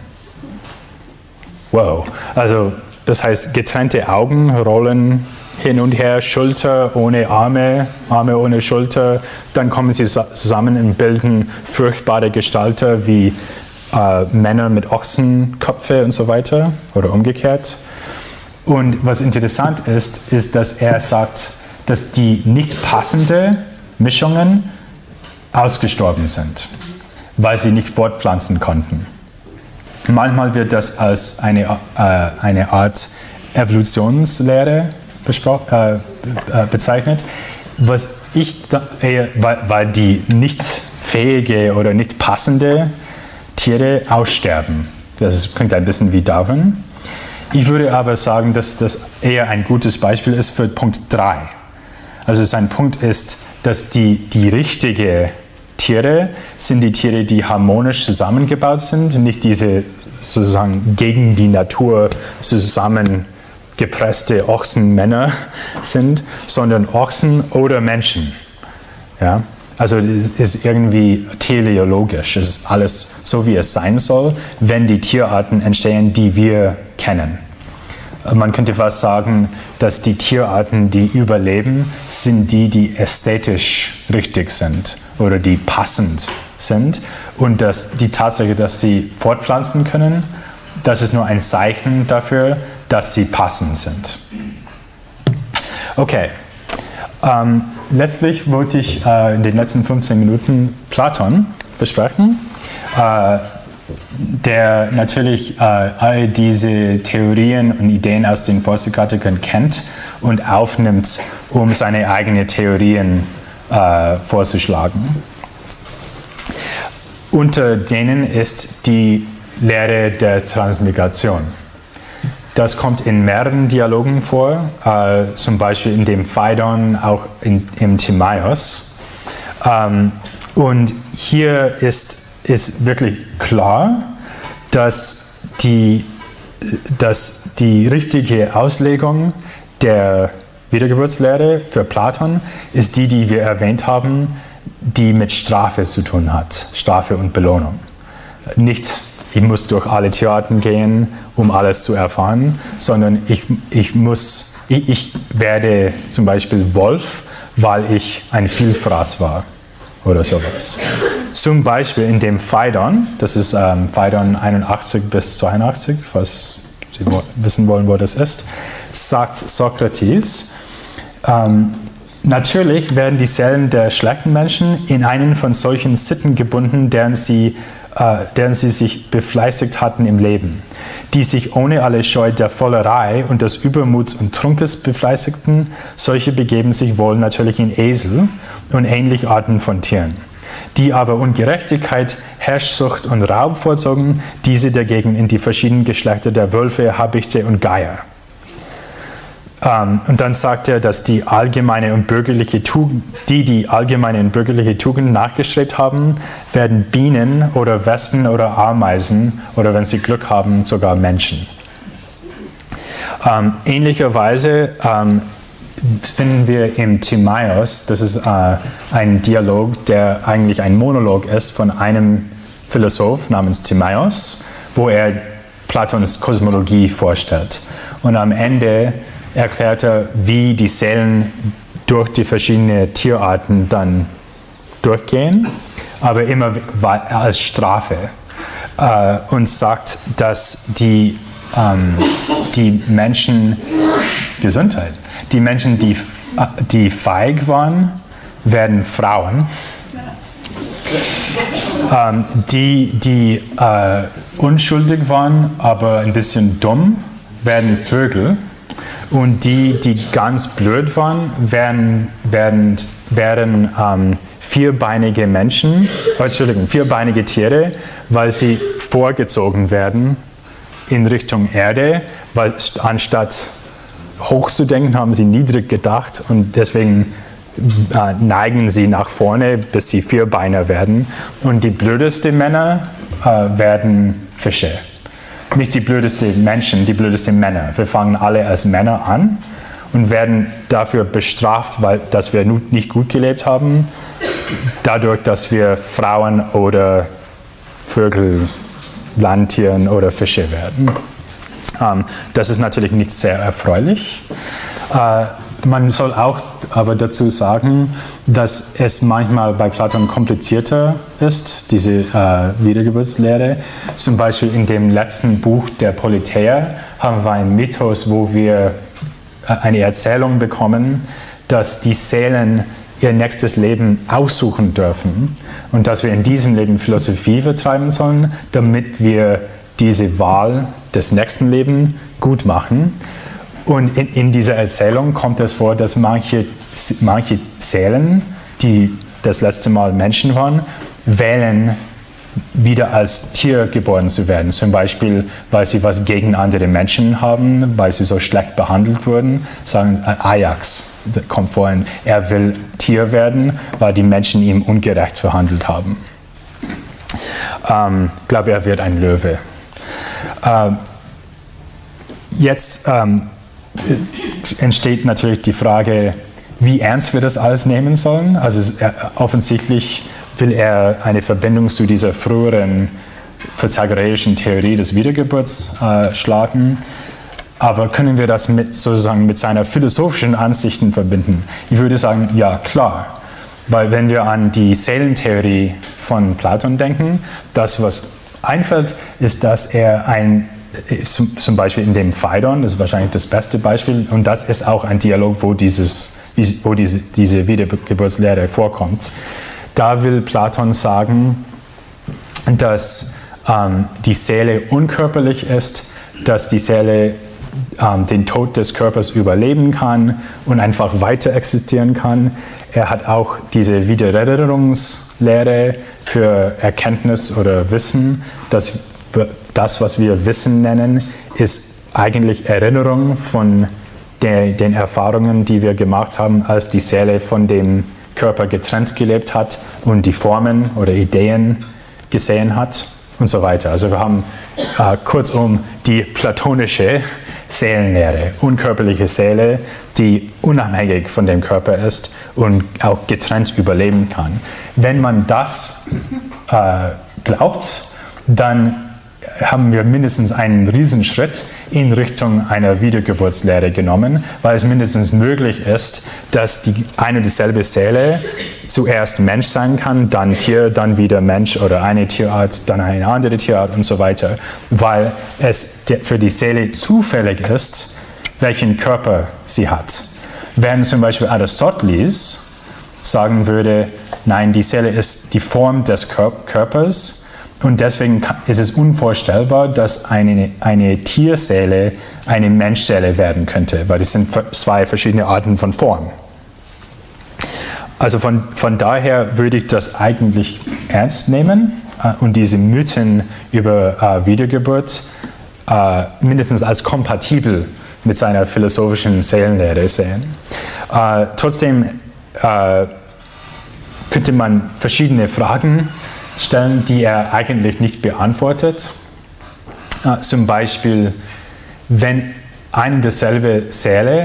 Wow, also das heißt getrennte Augen rollen hin und her, Schulter ohne Arme, Arme ohne Schulter, dann kommen sie zusammen und bilden furchtbare Gestalter wie äh, Männer mit Ochsenköpfe und so weiter oder umgekehrt. Und was interessant ist, ist, dass er sagt, dass die nicht passende Mischungen ausgestorben sind, weil sie nicht fortpflanzen konnten. Manchmal wird das als eine, äh, eine Art Evolutionslehre äh, bezeichnet, was ich da, eher, weil, weil die nicht fähige oder nicht passende Tiere aussterben. Das klingt ein bisschen wie Darwin. Ich würde aber sagen, dass das eher ein gutes Beispiel ist für Punkt drei. Also sein Punkt ist, dass die, die richtige Tiere sind die Tiere, die harmonisch zusammengebaut sind, nicht diese sozusagen gegen die Natur zusammengepresste Ochsenmänner sind, sondern Ochsen oder Menschen. Ja? Also es ist irgendwie teleologisch, es ist alles so, wie es sein soll, wenn die Tierarten entstehen, die wir kennen. Man könnte fast sagen, dass die Tierarten, die überleben, sind die, die ästhetisch richtig sind oder die passend sind. Und dass die Tatsache, dass sie fortpflanzen können, das ist nur ein Zeichen dafür, dass sie passend sind. Okay, ähm, letztlich wollte ich äh, in den letzten fünfzehn Minuten Platon besprechen. Äh, der natürlich äh, all diese Theorien und Ideen aus den Vorsokratikern kennt und aufnimmt, um seine eigenen Theorien äh, vorzuschlagen. Unter denen ist die Lehre der Transmigration. Das kommt in mehreren Dialogen vor, äh, zum Beispiel in dem Phaidon, auch in, im Timaeus. Ähm, und hier ist ist wirklich klar, dass die, dass die richtige Auslegung der Wiedergeburtslehre für Platon ist die, die wir erwähnt haben, die mit Strafe zu tun hat, Strafe und Belohnung. Nicht, ich muss durch alle Tierarten gehen, um alles zu erfahren, sondern ich, ich, muss, ich, ich werde zum Beispiel Wolf, weil ich ein Vielfraß war oder sowas. Zum Beispiel in dem Phaidon, das ist ähm, Phaidon einundachtzig bis zweiundachtzig, falls Sie wissen wollen, wo das ist, sagt Sokrates, ähm, natürlich werden die Seelen der schlechten Menschen in einen von solchen Sitten gebunden, deren sie, äh, deren sie sich befleißigt hatten im Leben, die sich ohne alle Scheu der Vollerei und des Übermuts und Trunkes befleißigten. Solche begeben sich wohl natürlich in Esel und ähnliche Arten von Tieren, die aber Ungerechtigkeit, Herrschsucht und Raub vorzogen, diese dagegen in die verschiedenen Geschlechter der Wölfe, Habichte und Geier. Um, und dann sagt er, dass die allgemeine und bürgerliche Tugend, die die allgemeine und bürgerliche Tugend nachgestrebt haben, werden Bienen oder Wespen oder Ameisen oder wenn sie Glück haben, sogar Menschen. Um, ähnlicherweise um, finden wir im Timaeus, das ist uh, ein Dialog, der eigentlich ein Monolog ist von einem Philosoph namens Timaeus, wo er Platons Kosmologie vorstellt. Und am Ende erklärt er, wie die Seelen durch die verschiedenen Tierarten dann durchgehen, aber immer als Strafe. Äh, und sagt, dass die, ähm, die Menschen, Gesundheit, die Menschen, die, die feig waren, werden Frauen. Ähm, die, die äh, unschuldig waren, aber ein bisschen dumm, werden Vögel. Und die, die ganz blöd waren, werden, werden, werden ähm, vierbeinige Menschen, oh, Entschuldigung, vierbeinige Tiere, weil sie vorgezogen werden in Richtung Erde, weil anstatt hoch zu denken, haben sie niedrig gedacht und deswegen äh, neigen sie nach vorne, bis sie Vierbeiner werden. Und die blödesten Männer äh, werden Fische. Nicht die blödesten Menschen, die blödesten Männer. Wir fangen alle als Männer an und werden dafür bestraft, weil dass wir nicht gut gelebt haben, dadurch, dass wir Frauen oder Vögel, Landtieren oder Fische werden. Ähm, das ist natürlich nicht sehr erfreulich. Äh, man soll auch aber dazu sagen, dass es manchmal bei Platon komplizierter ist, diese äh, Wiedergeburtslehre. Zum Beispiel in dem letzten Buch der Politeia haben wir einen Mythos, wo wir eine Erzählung bekommen, dass die Seelen ihr nächstes Leben aussuchen dürfen und dass wir in diesem Leben Philosophie betreiben sollen, damit wir diese Wahl des nächsten Lebens gut machen. Und in, in dieser Erzählung kommt es vor, dass manche, manche Seelen, die das letzte Mal Menschen waren, wählen, wieder als Tier geboren zu werden. Zum Beispiel, weil sie was gegen andere Menschen haben, weil sie so schlecht behandelt wurden. Sagen Ajax, das kommt vorhin, er will Tier werden, weil die Menschen ihm ungerecht behandelt haben. Ähm, ich glaube, er wird ein Löwe. Ähm, jetzt ähm, entsteht natürlich die Frage, wie ernst wir das alles nehmen sollen. Also es, äh, offensichtlich will er eine Verbindung zu dieser früheren pythagoreischen Theorie des Wiedergeburts äh, schlagen. Aber können wir das mit, sozusagen mit seiner philosophischen Ansichten verbinden? Ich würde sagen, ja, klar. Weil wenn wir an die Seelentheorie von Platon denken, das, was einfällt, ist, dass er ein Zum, zum Beispiel in dem Phaidon, das ist wahrscheinlich das beste Beispiel, und das ist auch ein Dialog, wo, dieses, wo diese, diese Wiedergeburtslehre vorkommt. Da will Platon sagen, dass ähm, die Seele unkörperlich ist, dass die Seele ähm, den Tod des Körpers überleben kann und einfach weiter existieren kann. Er hat auch diese Wiedererinnerungslehre für Erkenntnis oder Wissen, dass das, was wir Wissen nennen, ist eigentlich Erinnerung von der, den Erfahrungen, die wir gemacht haben, als die Seele von dem Körper getrennt gelebt hat und die Formen oder Ideen gesehen hat und so weiter. Also wir haben äh, kurzum die platonische Seelenlehre, unkörperliche Seele, die unabhängig von dem Körper ist und auch getrennt überleben kann. Wenn man das äh, glaubt, dann haben wir mindestens einen Riesenschritt in Richtung einer Wiedergeburtslehre genommen, weil es mindestens möglich ist, dass die eine und dieselbe Seele zuerst Mensch sein kann, dann Tier, dann wieder Mensch oder eine Tierart, dann eine andere Tierart und so weiter, weil es für die Seele zufällig ist, welchen Körper sie hat. Während zum Beispiel Aristoteles sagen würde, nein, die Seele ist die Form des Körpers, und deswegen ist es unvorstellbar, dass eine, eine Tierseele eine Menschseele werden könnte, weil das sind zwei verschiedene Arten von Form. Also von, von daher würde ich das eigentlich ernst nehmen äh, und diese Mythen über äh, Wiedergeburt äh, mindestens als kompatibel mit seiner philosophischen Seelenlehre sehen. Äh, trotzdem äh, könnte man verschiedene Fragen stellen, die er eigentlich nicht beantwortet. Äh, zum Beispiel, wenn eine und dieselbe Seele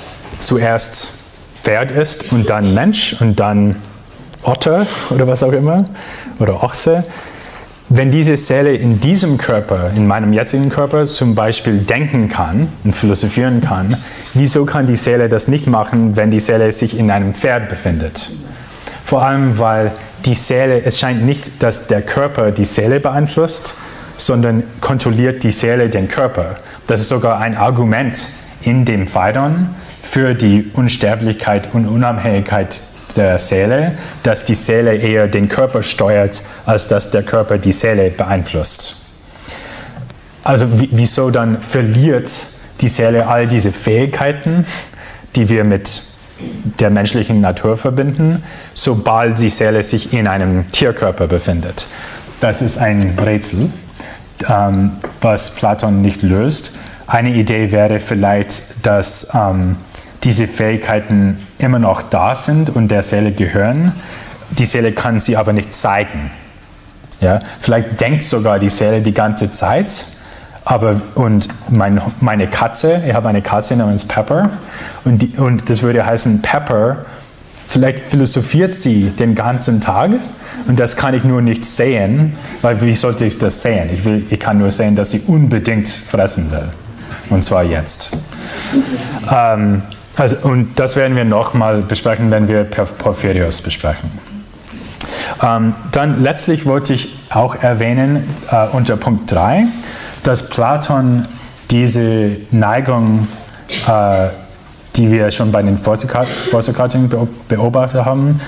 zuerst Pferd ist und dann Mensch und dann Otter oder was auch immer oder Ochse, wenn diese Seele in diesem Körper, in meinem jetzigen Körper zum Beispiel denken kann und philosophieren kann, wieso kann die Seele das nicht machen, wenn die Seele sich in einem Pferd befindet? Vor allem, weil die Seele, es scheint nicht, dass der Körper die Seele beeinflusst, sondern kontrolliert die Seele den Körper. Das ist sogar ein Argument in dem Phaidon für die Unsterblichkeit und Unabhängigkeit der Seele, dass die Seele eher den Körper steuert, als dass der Körper die Seele beeinflusst. Also wieso dann verliert die Seele all diese Fähigkeiten, die wir mit der menschlichen Natur verbinden, sobald die Seele sich in einem Tierkörper befindet? Das ist ein Rätsel, ähm, was Platon nicht löst. Eine Idee wäre vielleicht, dass ähm, diese Fähigkeiten immer noch da sind und der Seele gehören. Die Seele kann sie aber nicht zeigen. Ja? Vielleicht denkt sogar die Seele die ganze Zeit, aber und mein, meine Katze, ich habe eine Katze namens Pepper, und, die, und das würde heißen, Pepper, vielleicht philosophiert sie den ganzen Tag und das kann ich nur nicht sehen, weil wie sollte ich das sehen? Ich, will, ich kann nur sehen, dass sie unbedingt fressen will. Und zwar jetzt. Ähm, also, und das werden wir nochmal besprechen, wenn wir Porphyrios besprechen. Ähm, dann letztlich wollte ich auch erwähnen, äh, unter Punkt drei, dass Platon diese Neigung, äh, die wir schon bei den Vorsokratikern beobachtet haben,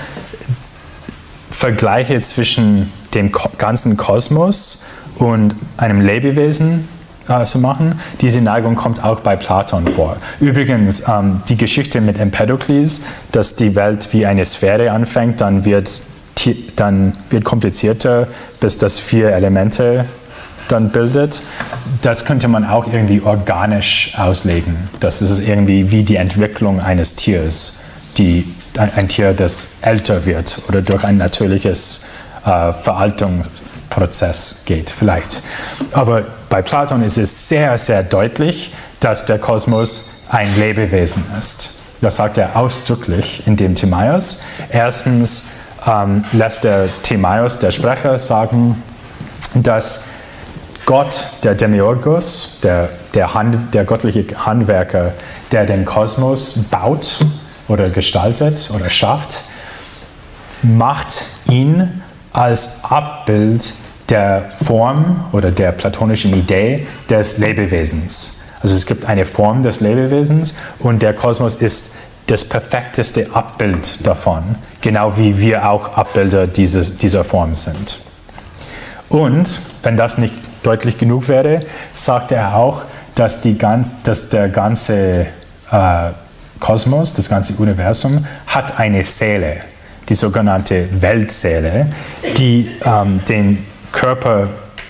Vergleiche zwischen dem ganzen Kosmos und einem Lebewesen äh, zu machen. Diese Neigung kommt auch bei Platon vor. Übrigens, ähm, die Geschichte mit Empedokles, dass die Welt wie eine Sphäre anfängt, dann wird, dann wird komplizierter, bis das vier Elemente dann bildet, das könnte man auch irgendwie organisch auslegen. Das ist irgendwie wie die Entwicklung eines Tiers, die, ein, ein Tier, das älter wird oder durch ein natürliches äh, Veraltungsprozess geht, vielleicht. Aber bei Platon ist es sehr, sehr deutlich, dass der Kosmos ein Lebewesen ist. Das sagt er ausdrücklich in dem Timaeus. Erstens ähm, lässt der Timaeus, der Sprecher, sagen, dass Gott, der Demiurgus, der, der, Hand, der göttliche Handwerker, der den Kosmos baut oder gestaltet oder schafft, macht ihn als Abbild der Form oder der platonischen Idee des Lebewesens. Also es gibt eine Form des Lebewesens und der Kosmos ist das perfekteste Abbild davon, genau wie wir auch Abbilder dieses, dieser Form sind. Und wenn das nicht deutlich genug wäre, sagt er auch, dass, die ganz, dass der ganze äh, Kosmos, das ganze Universum, hat eine Seele, die sogenannte Weltseele, die ähm, den Körper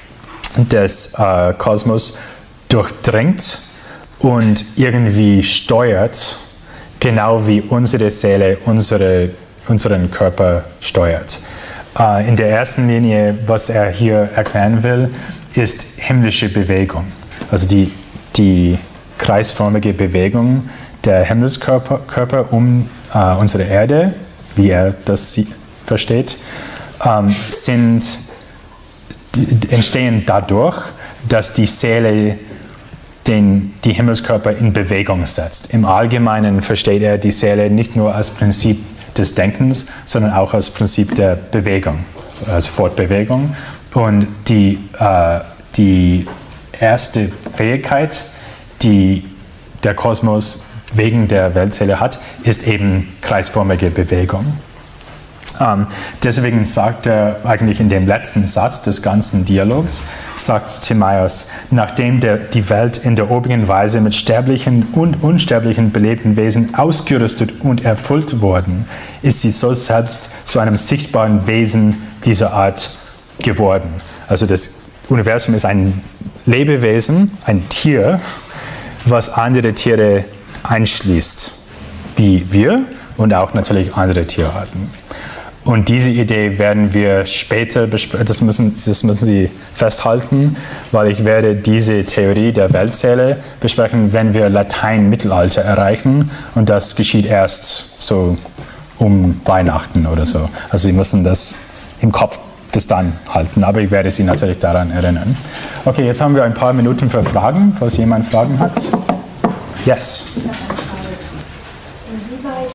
des äh, Kosmos durchdringt und irgendwie steuert, genau wie unsere Seele unsere, unseren Körper steuert. Äh, in der ersten Linie, was er hier erklären will, ist himmlische Bewegung. Also die, die kreisförmige Bewegung der Himmelskörper Körper um äh, unsere Erde, wie er das versteht, ähm, sind, die, entstehen dadurch, dass die Seele den, die Himmelskörper in Bewegung setzt. Im Allgemeinen versteht er die Seele nicht nur als Prinzip des Denkens, sondern auch als Prinzip der Bewegung, also Fortbewegung. Und die, äh, die erste Fähigkeit, die der Kosmos wegen der Weltseele hat, ist eben kreisförmige Bewegung. Ähm, deswegen sagt er eigentlich in dem letzten Satz des ganzen Dialogs, sagt Timaeus, nachdem der, die Welt in der obigen Weise mit sterblichen und unsterblichen belebten Wesen ausgerüstet und erfüllt worden, ist sie so selbst zu einem sichtbaren Wesen dieser Art geworden. Also das Universum ist ein Lebewesen, ein Tier, was andere Tiere einschließt, wie wir und auch natürlich andere Tierarten. Und diese Idee werden wir später besprechen, das müssen, das müssen Sie festhalten, weil ich werde diese Theorie der Weltseele besprechen, wenn wir Latein-Mittelalter erreichen, und das geschieht erst so um Weihnachten oder so. Also Sie müssen das im Kopf bis dann halten, aber ich werde Sie natürlich daran erinnern. Okay, jetzt haben wir ein paar Minuten für Fragen, falls jemand Fragen hat. Yes.